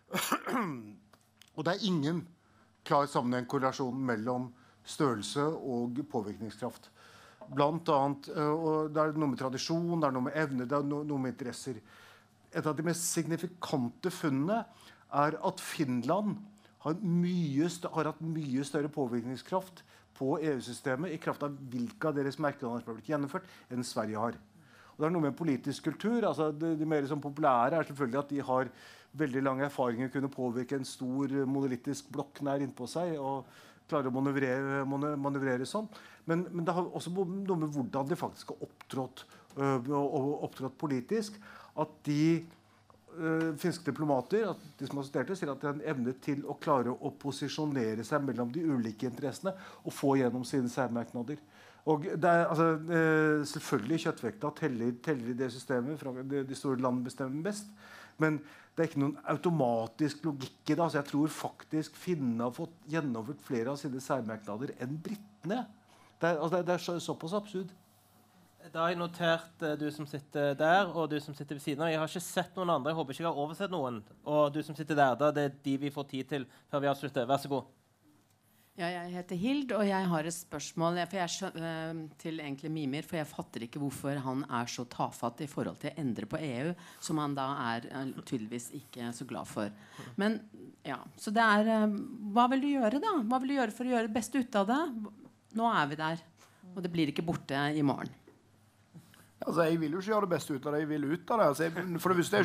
Og det ingen klar sammenheng korrelasjon mellom størrelse og påvirkningskraft. Blant annet, og det noe med tradisjon, det noe med evne, det noe med interesser. Et av de mest signifikante funnene at Finland har hatt mye større påvirkningskraft på EU-systemet i kraft av hvilke av deres merkevarer som har blitt gjennomført, enn Sverige har. Og det noe med politisk kultur. De mer populære selvfølgelig at de har veldig lang erfaring å kunne påvirke en stor monolittisk blokk nær innpå seg og klare å manøvrere sånn. Men det har også noe med hvordan de faktisk har opptrådt politisk. At de finske diplomater, de som har studert det, sier at de har en evne til å klare å posisjonere seg mellom de ulike interessene og få gjennom sine særmerknader. Og det selvfølgelig kjøttvekta teller i det systemet, de store landene bestemmer best, men det ikke noen automatisk logikk i det. Jeg tror faktisk finnene har fått gjennomført flere av sine særmerknader enn brittene. Det såpass absurd. Da har jeg notert du som sitter der, og du som sitter ved siden av. Jeg har ikke sett noen andre. Jeg håper ikke jeg har oversett noen. Og du som sitter der, det de vi får tid til før vi avslutter. Vær så god. Ja, jeg heter Hild, og jeg har et spørsmål til egentlig Mimir, for jeg fatter ikke hvorfor han så tafatt i forhold til å endre på EU, som han da tydeligvis ikke så glad for. Men ja, så det hva vil du gjøre da? Hva vil du gjøre for å gjøre det beste ut av det? Nå vi der, og det blir ikke borte i morgen. Altså, jeg vil jo ikke gjøre det beste ut av det. Jeg vil ut av det. Altså, for det første er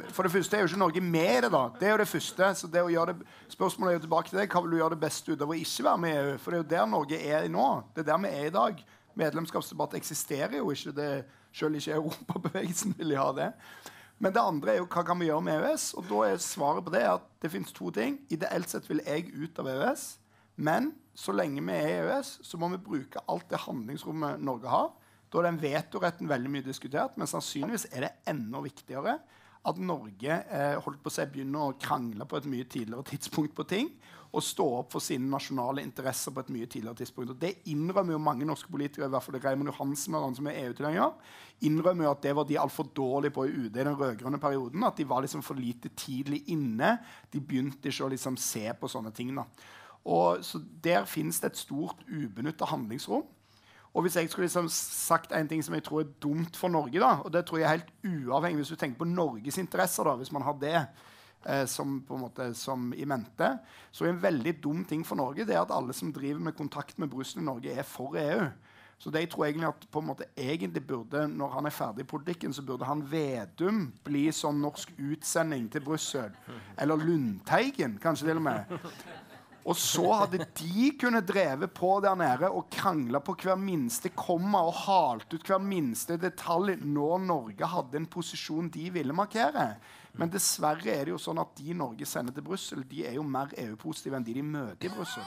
jo ikke noe med det, da. Det er jo det første. Så det å gjøre det, spørsmålet er jo tilbake til deg. Hva vil du gjøre det beste ut av å ikke være med i EU? For det er jo der Norge er nå. Det er der vi er i dag. Medlemskapsdebatt eksisterer jo ikke. Det, selv ikke Europabevegelsen vil ha det. Men det andre er jo hva kan vi gjøre med EØS? Og da er svaret på det at det finnes to ting. Ideelt sett vil jeg ut av EØS. Men så lenge vi er i EØS, så må vi bruke alt det handlingsrommet Norge har. Da er den vetoretten veldig mye diskutert, men sannsynligvis er det enda viktigere at Norge begynner å krangle på et mye tidligere tidspunkt på ting, og stå opp for sine nasjonale interesser på et mye tidligere tidspunkt. Og det innrømmer jo mange norske politikere, i hvert fall Raymond Johansen og han som er EU-tilhenger, innrømmer jo at det var de alt for dårlige på i UD i den rødgrønne perioden, at de var liksom for lite tidlig inne. De begynte ikke å liksom se på sånne ting. Da. Og så der finnes det et stort ubenyttet handlingsrom. Og hvis jeg skulle liksom sagt en ting som jeg tror er dumt for Norge, da, og det tror jeg er helt uavhengig hvis du tenker på Norges interesser, da, hvis man har det som, på en måte, som i mente, så er en veldig dum ting for Norge det er at alle som driver med kontakt med Brussel i Norge er for EU. Så det jeg tror egentlig at på en måte egentlig burde, når han er ferdig i politikken, så burde han Vedum bli sånn norsk utsending til Brussel. Eller Lundteigen, kanskje til og med. Og så hadde de kunnet dreve på der nede og krangla på hver minste komma og halt ut hver minste detalj når Norge hadde en posisjon de ville markere. Men dessverre er det jo sånn at de Norge sender til Brussel, de er jo mer EU-positive enn de møter i Brussel.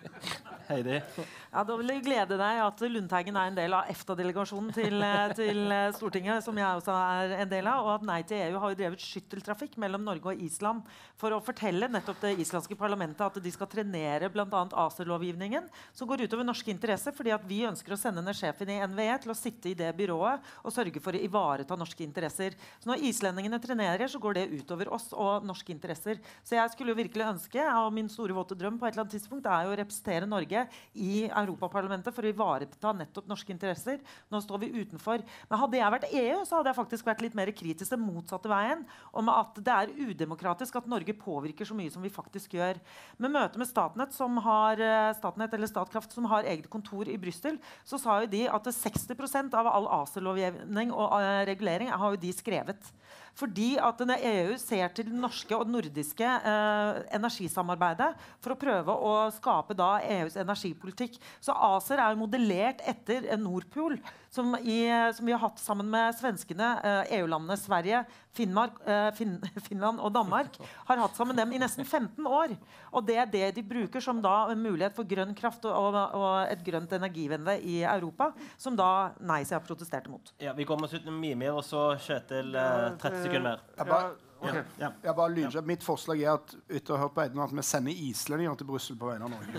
Heidi. Ja, da vil jeg glede deg at Lundteigen er en del av EFTA-delegasjonen til Stortinget, som jeg også er en del av, og at Nei til EU har jo drevet skytteltrafikk mellom Norge og Island for å fortelle nettopp det islandske parlamentet at de skal trenere blant annet ACER-lovgivningen, som går utover norske interesser, fordi at vi ønsker å sende ned sjefen i NVE til å sitte i det byrået og sørge for å ivareta norske interesser. Så når islendingene trenerer, så går det utover oss og norske interesser. Så jeg skulle jo virkelig ønske, og min store våte drøm på et eller annet tidspunkt, er jo å representere Norge i Europaparlamentet for å ivareta nettopp norske interesser. Nå står vi utenfor. Men hadde jeg vært EU, så hadde jeg faktisk vært litt mer kritisk til motsatte veien, om at det er udemokratisk at Norge påvirker så mye som vi faktisk gjør. Med møte med Statnett, Statnett eller Statkraft, som har eget kontor i Brussel, så sa jo de at 60% av all ACER-lovgivning og regulering har jo de skrevet. Fordi at EU ser til det norske og nordiske energisamarbeidet for å prøve å skape da EUs energipolitikk. Så ACER er jo modellert etter Nordpool, som vi har hatt sammen med svenskene, EU-landene Sverige, Finland og Danmark, har hatt sammen dem i nesten 15 år. Og det er det de bruker som da en mulighet for grønn kraft og et grønt energivende i Europa, som da Nei-siden har protestert mot. Ja, vi kommer oss ut med Mimir, og så Kjetil 30 sekunder mer. Jeg bare lyner seg. Mitt forslag er at etter å ha hørt på Eidem, at vi sender islendinger til Brussel på vegne av Norge.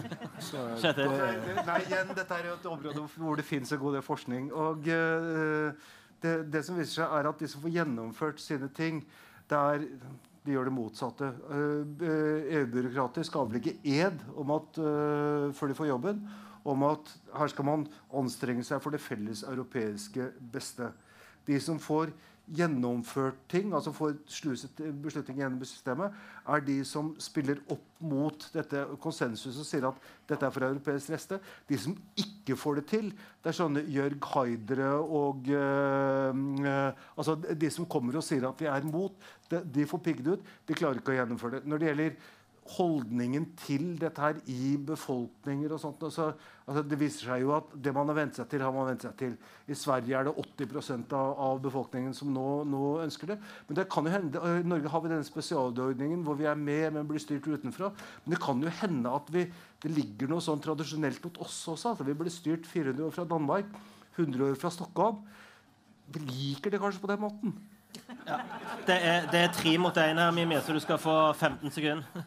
Nei, igjen, dette er jo et område hvor det finnes en god del forskning. Og det som viser seg er at de som får gjennomført sine ting, de gjør det motsatte. EU-byråkrater skal avlegge ed om at, før de får jobben, om at her skal man anstrenge seg for det felles europeiske beste. De som får gjennomført ting, altså får sluset beslutninger gjennom systemet, er de som spiller opp mot dette konsensuset og sier at dette er for europeisk reste. De som ikke får det til, det er sånne Jørg Haidere og altså de som kommer og sier at vi er mot, de får pigget ut, de klarer ikke å gjennomføre det. Når det gjelder holdningen til dette her i befolkninger og sånt, altså det viser seg jo at det man har vent seg til, har man vent seg til. I Sverige er det 80% av befolkningen som nå ønsker det. Men det kan jo hende, i Norge har vi denne spesialordningen hvor vi er med, men blir styrt utenfra. Men det kan jo hende at det ligger noe sånn tradisjonelt mot oss også, at vi blir styrt 400 år fra Danmark, 100 år fra Stockholm. Vi liker det kanskje på den måten. Ja. Det er 3 mot 1 her, Mimir, så du skal få 15 sekunder.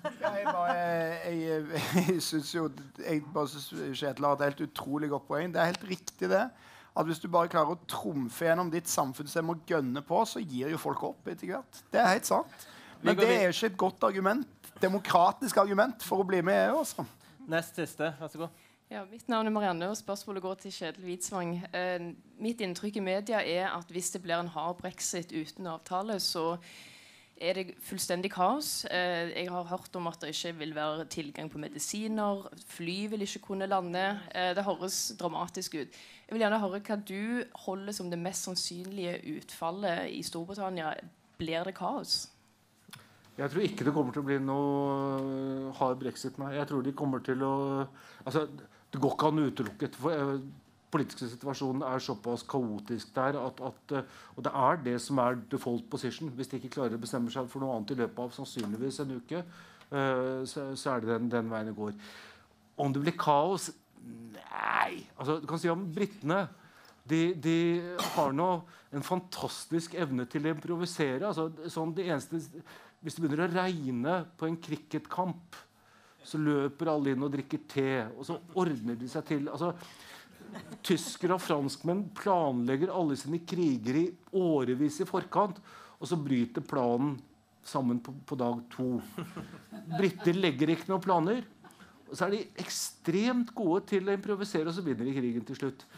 Jeg synes jo Kjetil har et helt utrolig godt poeng. Det er helt riktig det. At hvis du bare klarer å trumfe gjennom ditt samfunnsstem og gønne på, så gir jo folk opp etter hvert. Det er helt sant. Men det er ikke et godt argument, demokratisk argument for å bli med i EU også. Nest siste, vær så god. Ja, mitt navn er Marianne, og spørsmålet går til Kjetil Widsvang. Mitt inntrykk i media er at hvis det blir en hard brexit uten avtale, så det fullstendig kaos? Jeg har hørt om at det ikke vil være tilgang på medisiner, fly vil ikke kunne lande. Det høres dramatisk ut. Jeg vil gjerne høre hva du holder som det mest sannsynlige utfallet i Storbritannia. Blir det kaos? Jeg tror ikke det kommer til å bli noe hard brexit. Nei. Jeg tror de kommer til å... Altså, det går ikke an å utelukke. Politiske situasjonen såpass kaotisk der og det det som default position. Hvis de ikke klarer å bestemme seg for noe annet i løpet av sannsynligvis en uke, så det den veien det går. Om det blir kaos? Nei. Altså, du kan si om brittene. De har nå en fantastisk evne til å improvisere. Altså, sånn det eneste, hvis det begynner å regne på en cricketkamp, så løper alle inn og drikker te, og så ordner de seg til. Altså, tyskere og franskmenn planlegger alle sine kriger i årevis i forkant, og så bryter planen sammen på dag 2. Briter legger ikke noen planer, og så de ekstremt gode til å improvisere, og så vinner de krigen til slutt.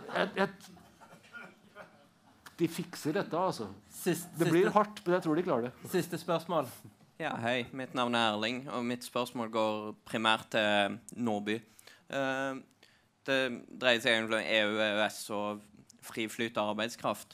De fikser dette, altså. Det blir hardt, men jeg tror de klarer det. Siste spørsmål. Ja, hei. Mitt navn Erling, og mitt spørsmål går primært til Nordby. Det dreier seg egentlig om EU, EØS og fri flyt av arbeidskraft.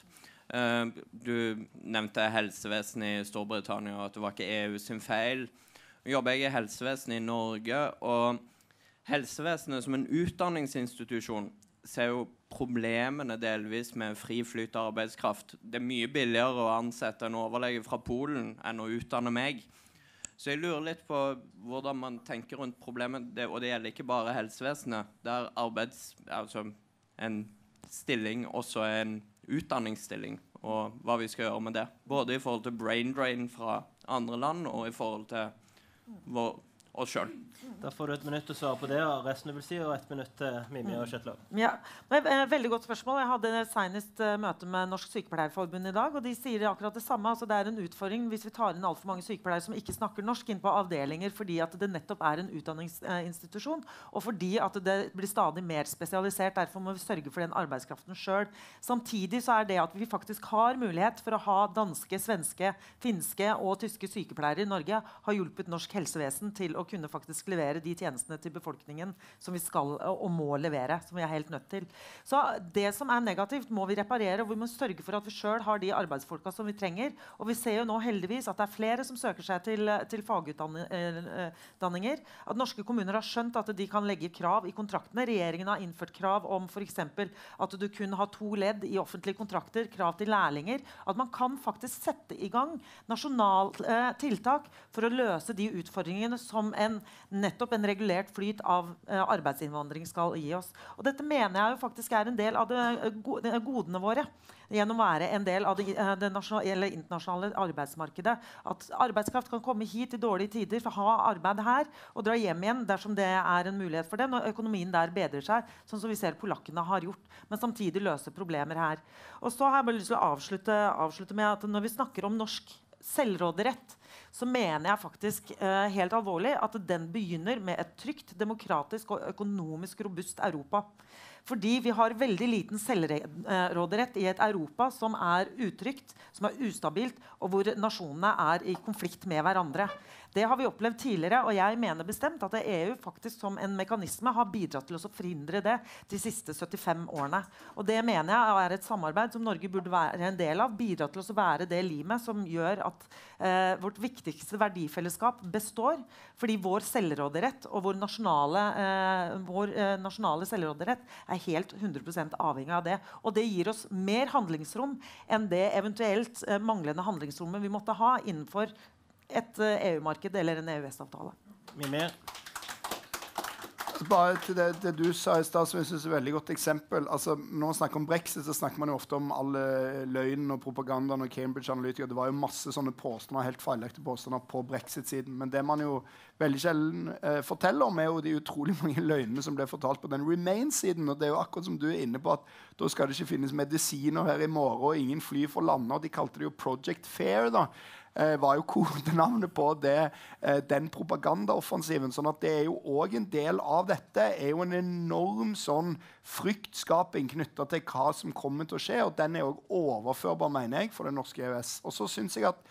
Du nevnte helsevesenet i Storbritannia, og at det var ikke EU sin feil. Nå jobber jeg i helsevesenet i Norge, og helsevesenet som en utdanningsinstitusjon ser jo problemene delvis med fri flyt av arbeidskraft. Det mye billigere å ansette en overlege fra Polen enn å utdanne meg. Så jeg lurer litt på hvordan man tenker rundt problemet, og det gjelder ikke bare helsevesenet, der altså en stilling også en utdanningsstilling, og hva vi skal gjøre med det. Både i forhold til brain drain fra andre land, og i forhold til oss selv. Da får du 1 minutt å svare på det, og resten du vil si, og 1 minutt til Mimi og Kjetil. Ja, veldig godt spørsmål. Jeg hadde senest møte med Norsk Sykepleierforbund i dag, og de sier akkurat det samme. Altså, det en utfordring hvis vi tar inn alt for mange sykepleiere som ikke snakker norsk inn på avdelinger, fordi at det nettopp en utdanningsinstitusjon, og fordi at det blir stadig mer spesialisert. Derfor må vi sørge for den arbeidskraften selv. Samtidig så det at vi faktisk har mulighet for å ha danske, svenske, finske og tyske sykepleiere i Norge, har hjulpet norsk helsevesen til å kunne faktisk levere de tjenestene til befolkningen som vi skal og må levere, som vi helt nødt til. Så det som negativt må vi reparere, og vi må sørge for at vi selv har de arbeidsfolka som vi trenger. Og vi ser jo nå heldigvis at det flere som søker seg til fagutdanninger. At norske kommuner har skjønt at de kan legge krav i kontraktene. Regjeringen har innført krav om for eksempel at du kun har 2 ledd i offentlige kontrakter, krav til lærlinger. At man kan faktisk sette i gang nasjonale tiltak for å løse de utfordringene som nettopp en regulert flyt av arbeidsinnvandring skal gi oss. Og dette mener jeg jo faktisk en del av de godene våre, gjennom å være en del av det internasjonale arbeidsmarkedet. At arbeidskraft kan komme hit i dårlige tider, for å ha arbeid her, og dra hjem igjen dersom det en mulighet for det, når økonomien der bedrer seg, sånn som vi ser polakkene har gjort, men samtidig løse problemer her. Og så har jeg bare lyst til å avslutte med at når vi snakker om norsk selvråderett, så mener jeg faktisk helt alvorlig at den begynner med et trygt, demokratisk og økonomisk robust Europa. Fordi vi har veldig liten selvråderett i et Europa som utrygt, som ustabilt, og hvor nasjonene i konflikt med hverandre. Det har vi opplevd tidligere, og jeg mener bestemt at EU faktisk som en mekanisme har bidratt til å forhindre det de siste 75 årene. Og det mener jeg et samarbeid som Norge burde være en del av, bidra til å være det limet som gjør at vårt viktigste verdifellesskap består, fordi vår selvråderett og vår nasjonale selvråderett helt 100% avhengig av det. Og det gir oss mer handlingsrom enn det eventuelt manglende handlingsrommet vi måtte ha innenfor et EU-marked eller en EØS-avtale. Mye mer. Bare til det du sa i sted, som jeg synes et veldig godt eksempel. Altså, når man snakker om Brexit, så snakker man jo ofte om alle løgnen og propagandaen og Cambridge Analytica. Det var jo masse sånne påstander, helt feilaktige påstander på Brexit-siden. Men det man jo veldig sjelden forteller om, jo de utrolig mange løgnene som ble fortalt på den Remain-siden. Og det jo akkurat som du inne på, at da skal det ikke finnes medisiner her i morgen, og ingen fly for landet, og de kalte det jo Project Fair da. Var jo kodenavnet på den propagandaoffensiven. Sånn at det jo også en del av dette jo en enorm sånn fryktskaping knyttet til hva som kommer til å skje, og den jo overførbar, mener jeg, for den norske EØS. Og så synes jeg at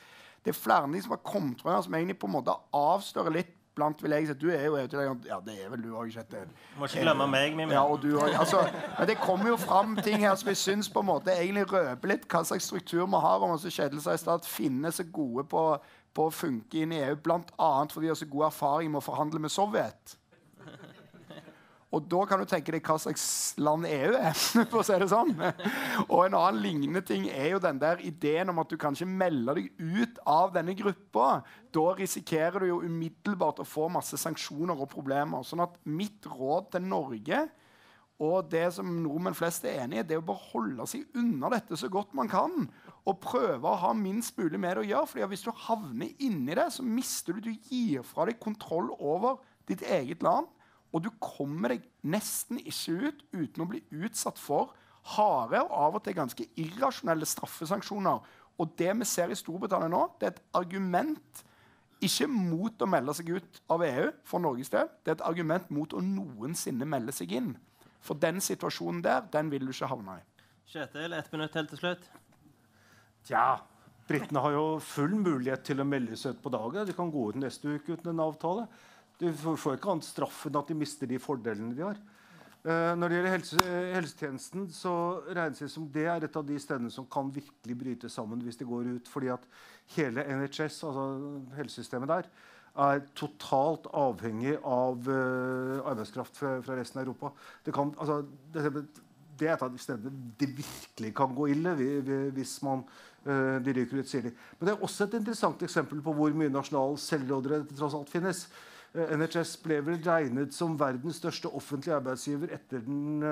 det flere ting som har kommet fra som egentlig på en måte avslører litt blant, vil jeg si, du jo ja, det vel du også, Kjetil. Må ikke glemme meg, Mimir. Ja, og du også. Altså, men det kommer jo frem ting her som vi synes på en måte egentlig røper litt hva slags struktur vi har, om altså Kjetil sa i stedet at finne så gode på å funke inn i EU, blant annet fordi vi har så god erfaring med å forhandle med Sovjet. Og da kan du tenke deg hva slags land EU for å si det sånn. Og en annen lignende ting jo den der ideen om at du kan ikke melde deg ut av denne gruppa. Da risikerer du jo umiddelbart å få masse sanksjoner og problemer. Sånn at mitt råd til Norge, og det som nordmenn flest enig i, det å bare holde seg unna dette så godt man kan, og prøve å ha minst mulig med det å gjøre. Fordi hvis du havner inni det, så mister du gir fra deg kontroll over ditt eget land, og du kommer deg nesten ikke ut uten å bli utsatt for harde og av og til ganske irrasjonelle straffesanksjoner. Og det vi ser i Storbritannia nå, det et argument ikke mot å melde seg ut av EU for Norges del. Det et argument mot å noensinne melde seg inn. For den situasjonen der, den vil du ikke havne i. Kjetil, 1 minutt helt til slutt. Ja, britene har jo full mulighet til å melde seg ut på dagen. De kan gå ut neste uke uten en avtale. Du får ikke annet straff enn at de mister de fordelene de har. Når det gjelder helsetjenesten, så regnes det som det et av de stedene som kan virkelig bryte sammen hvis det går ut, fordi at hele NHS, altså helsesystemet der, totalt avhengig av arbeidskraft fra resten av Europa. Det et av de stedene det virkelig kan gå ille hvis de ryker ut tidlig. Men det også et interessant eksempel på hvor mye nasjonal selvråderett det tross alt finnes. NHS ble vel regnet som verdens største offentlige arbeidsgiver etter den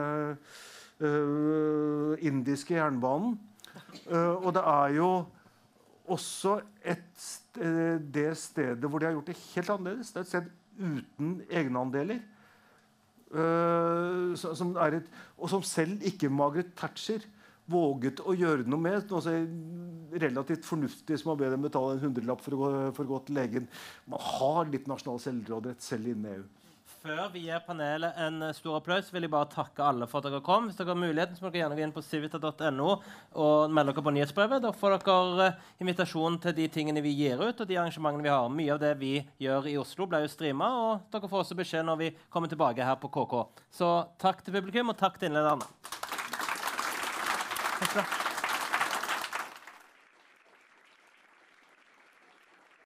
indiske jernbanen. Og det jo også det stedet hvor de har gjort det helt annerledes. Det et sted uten egenandeler. Og som selv ikke Margaret Thatcher våget å gjøre noe med. Noe relativt fornuftig som å be dem betale en 100-lapp for å gå til legen. Man har litt nasjonal selvråderett selv innen EU. Før vi gir panelet en stor applaus, vil jeg bare takke alle for at dere kom. Hvis dere har muligheten, så må dere gjerne gå inn på civita.no og melde dere på nyhetsbrevet. Da får dere invitasjon til de tingene vi gir ut, og de arrangementene vi har. Mye av det vi gjør i Oslo ble jo streamet, og dere får også beskjed når vi kommer tilbake her på KK. Så takk til publikum, og takk til innlederne. Takk skal du ha.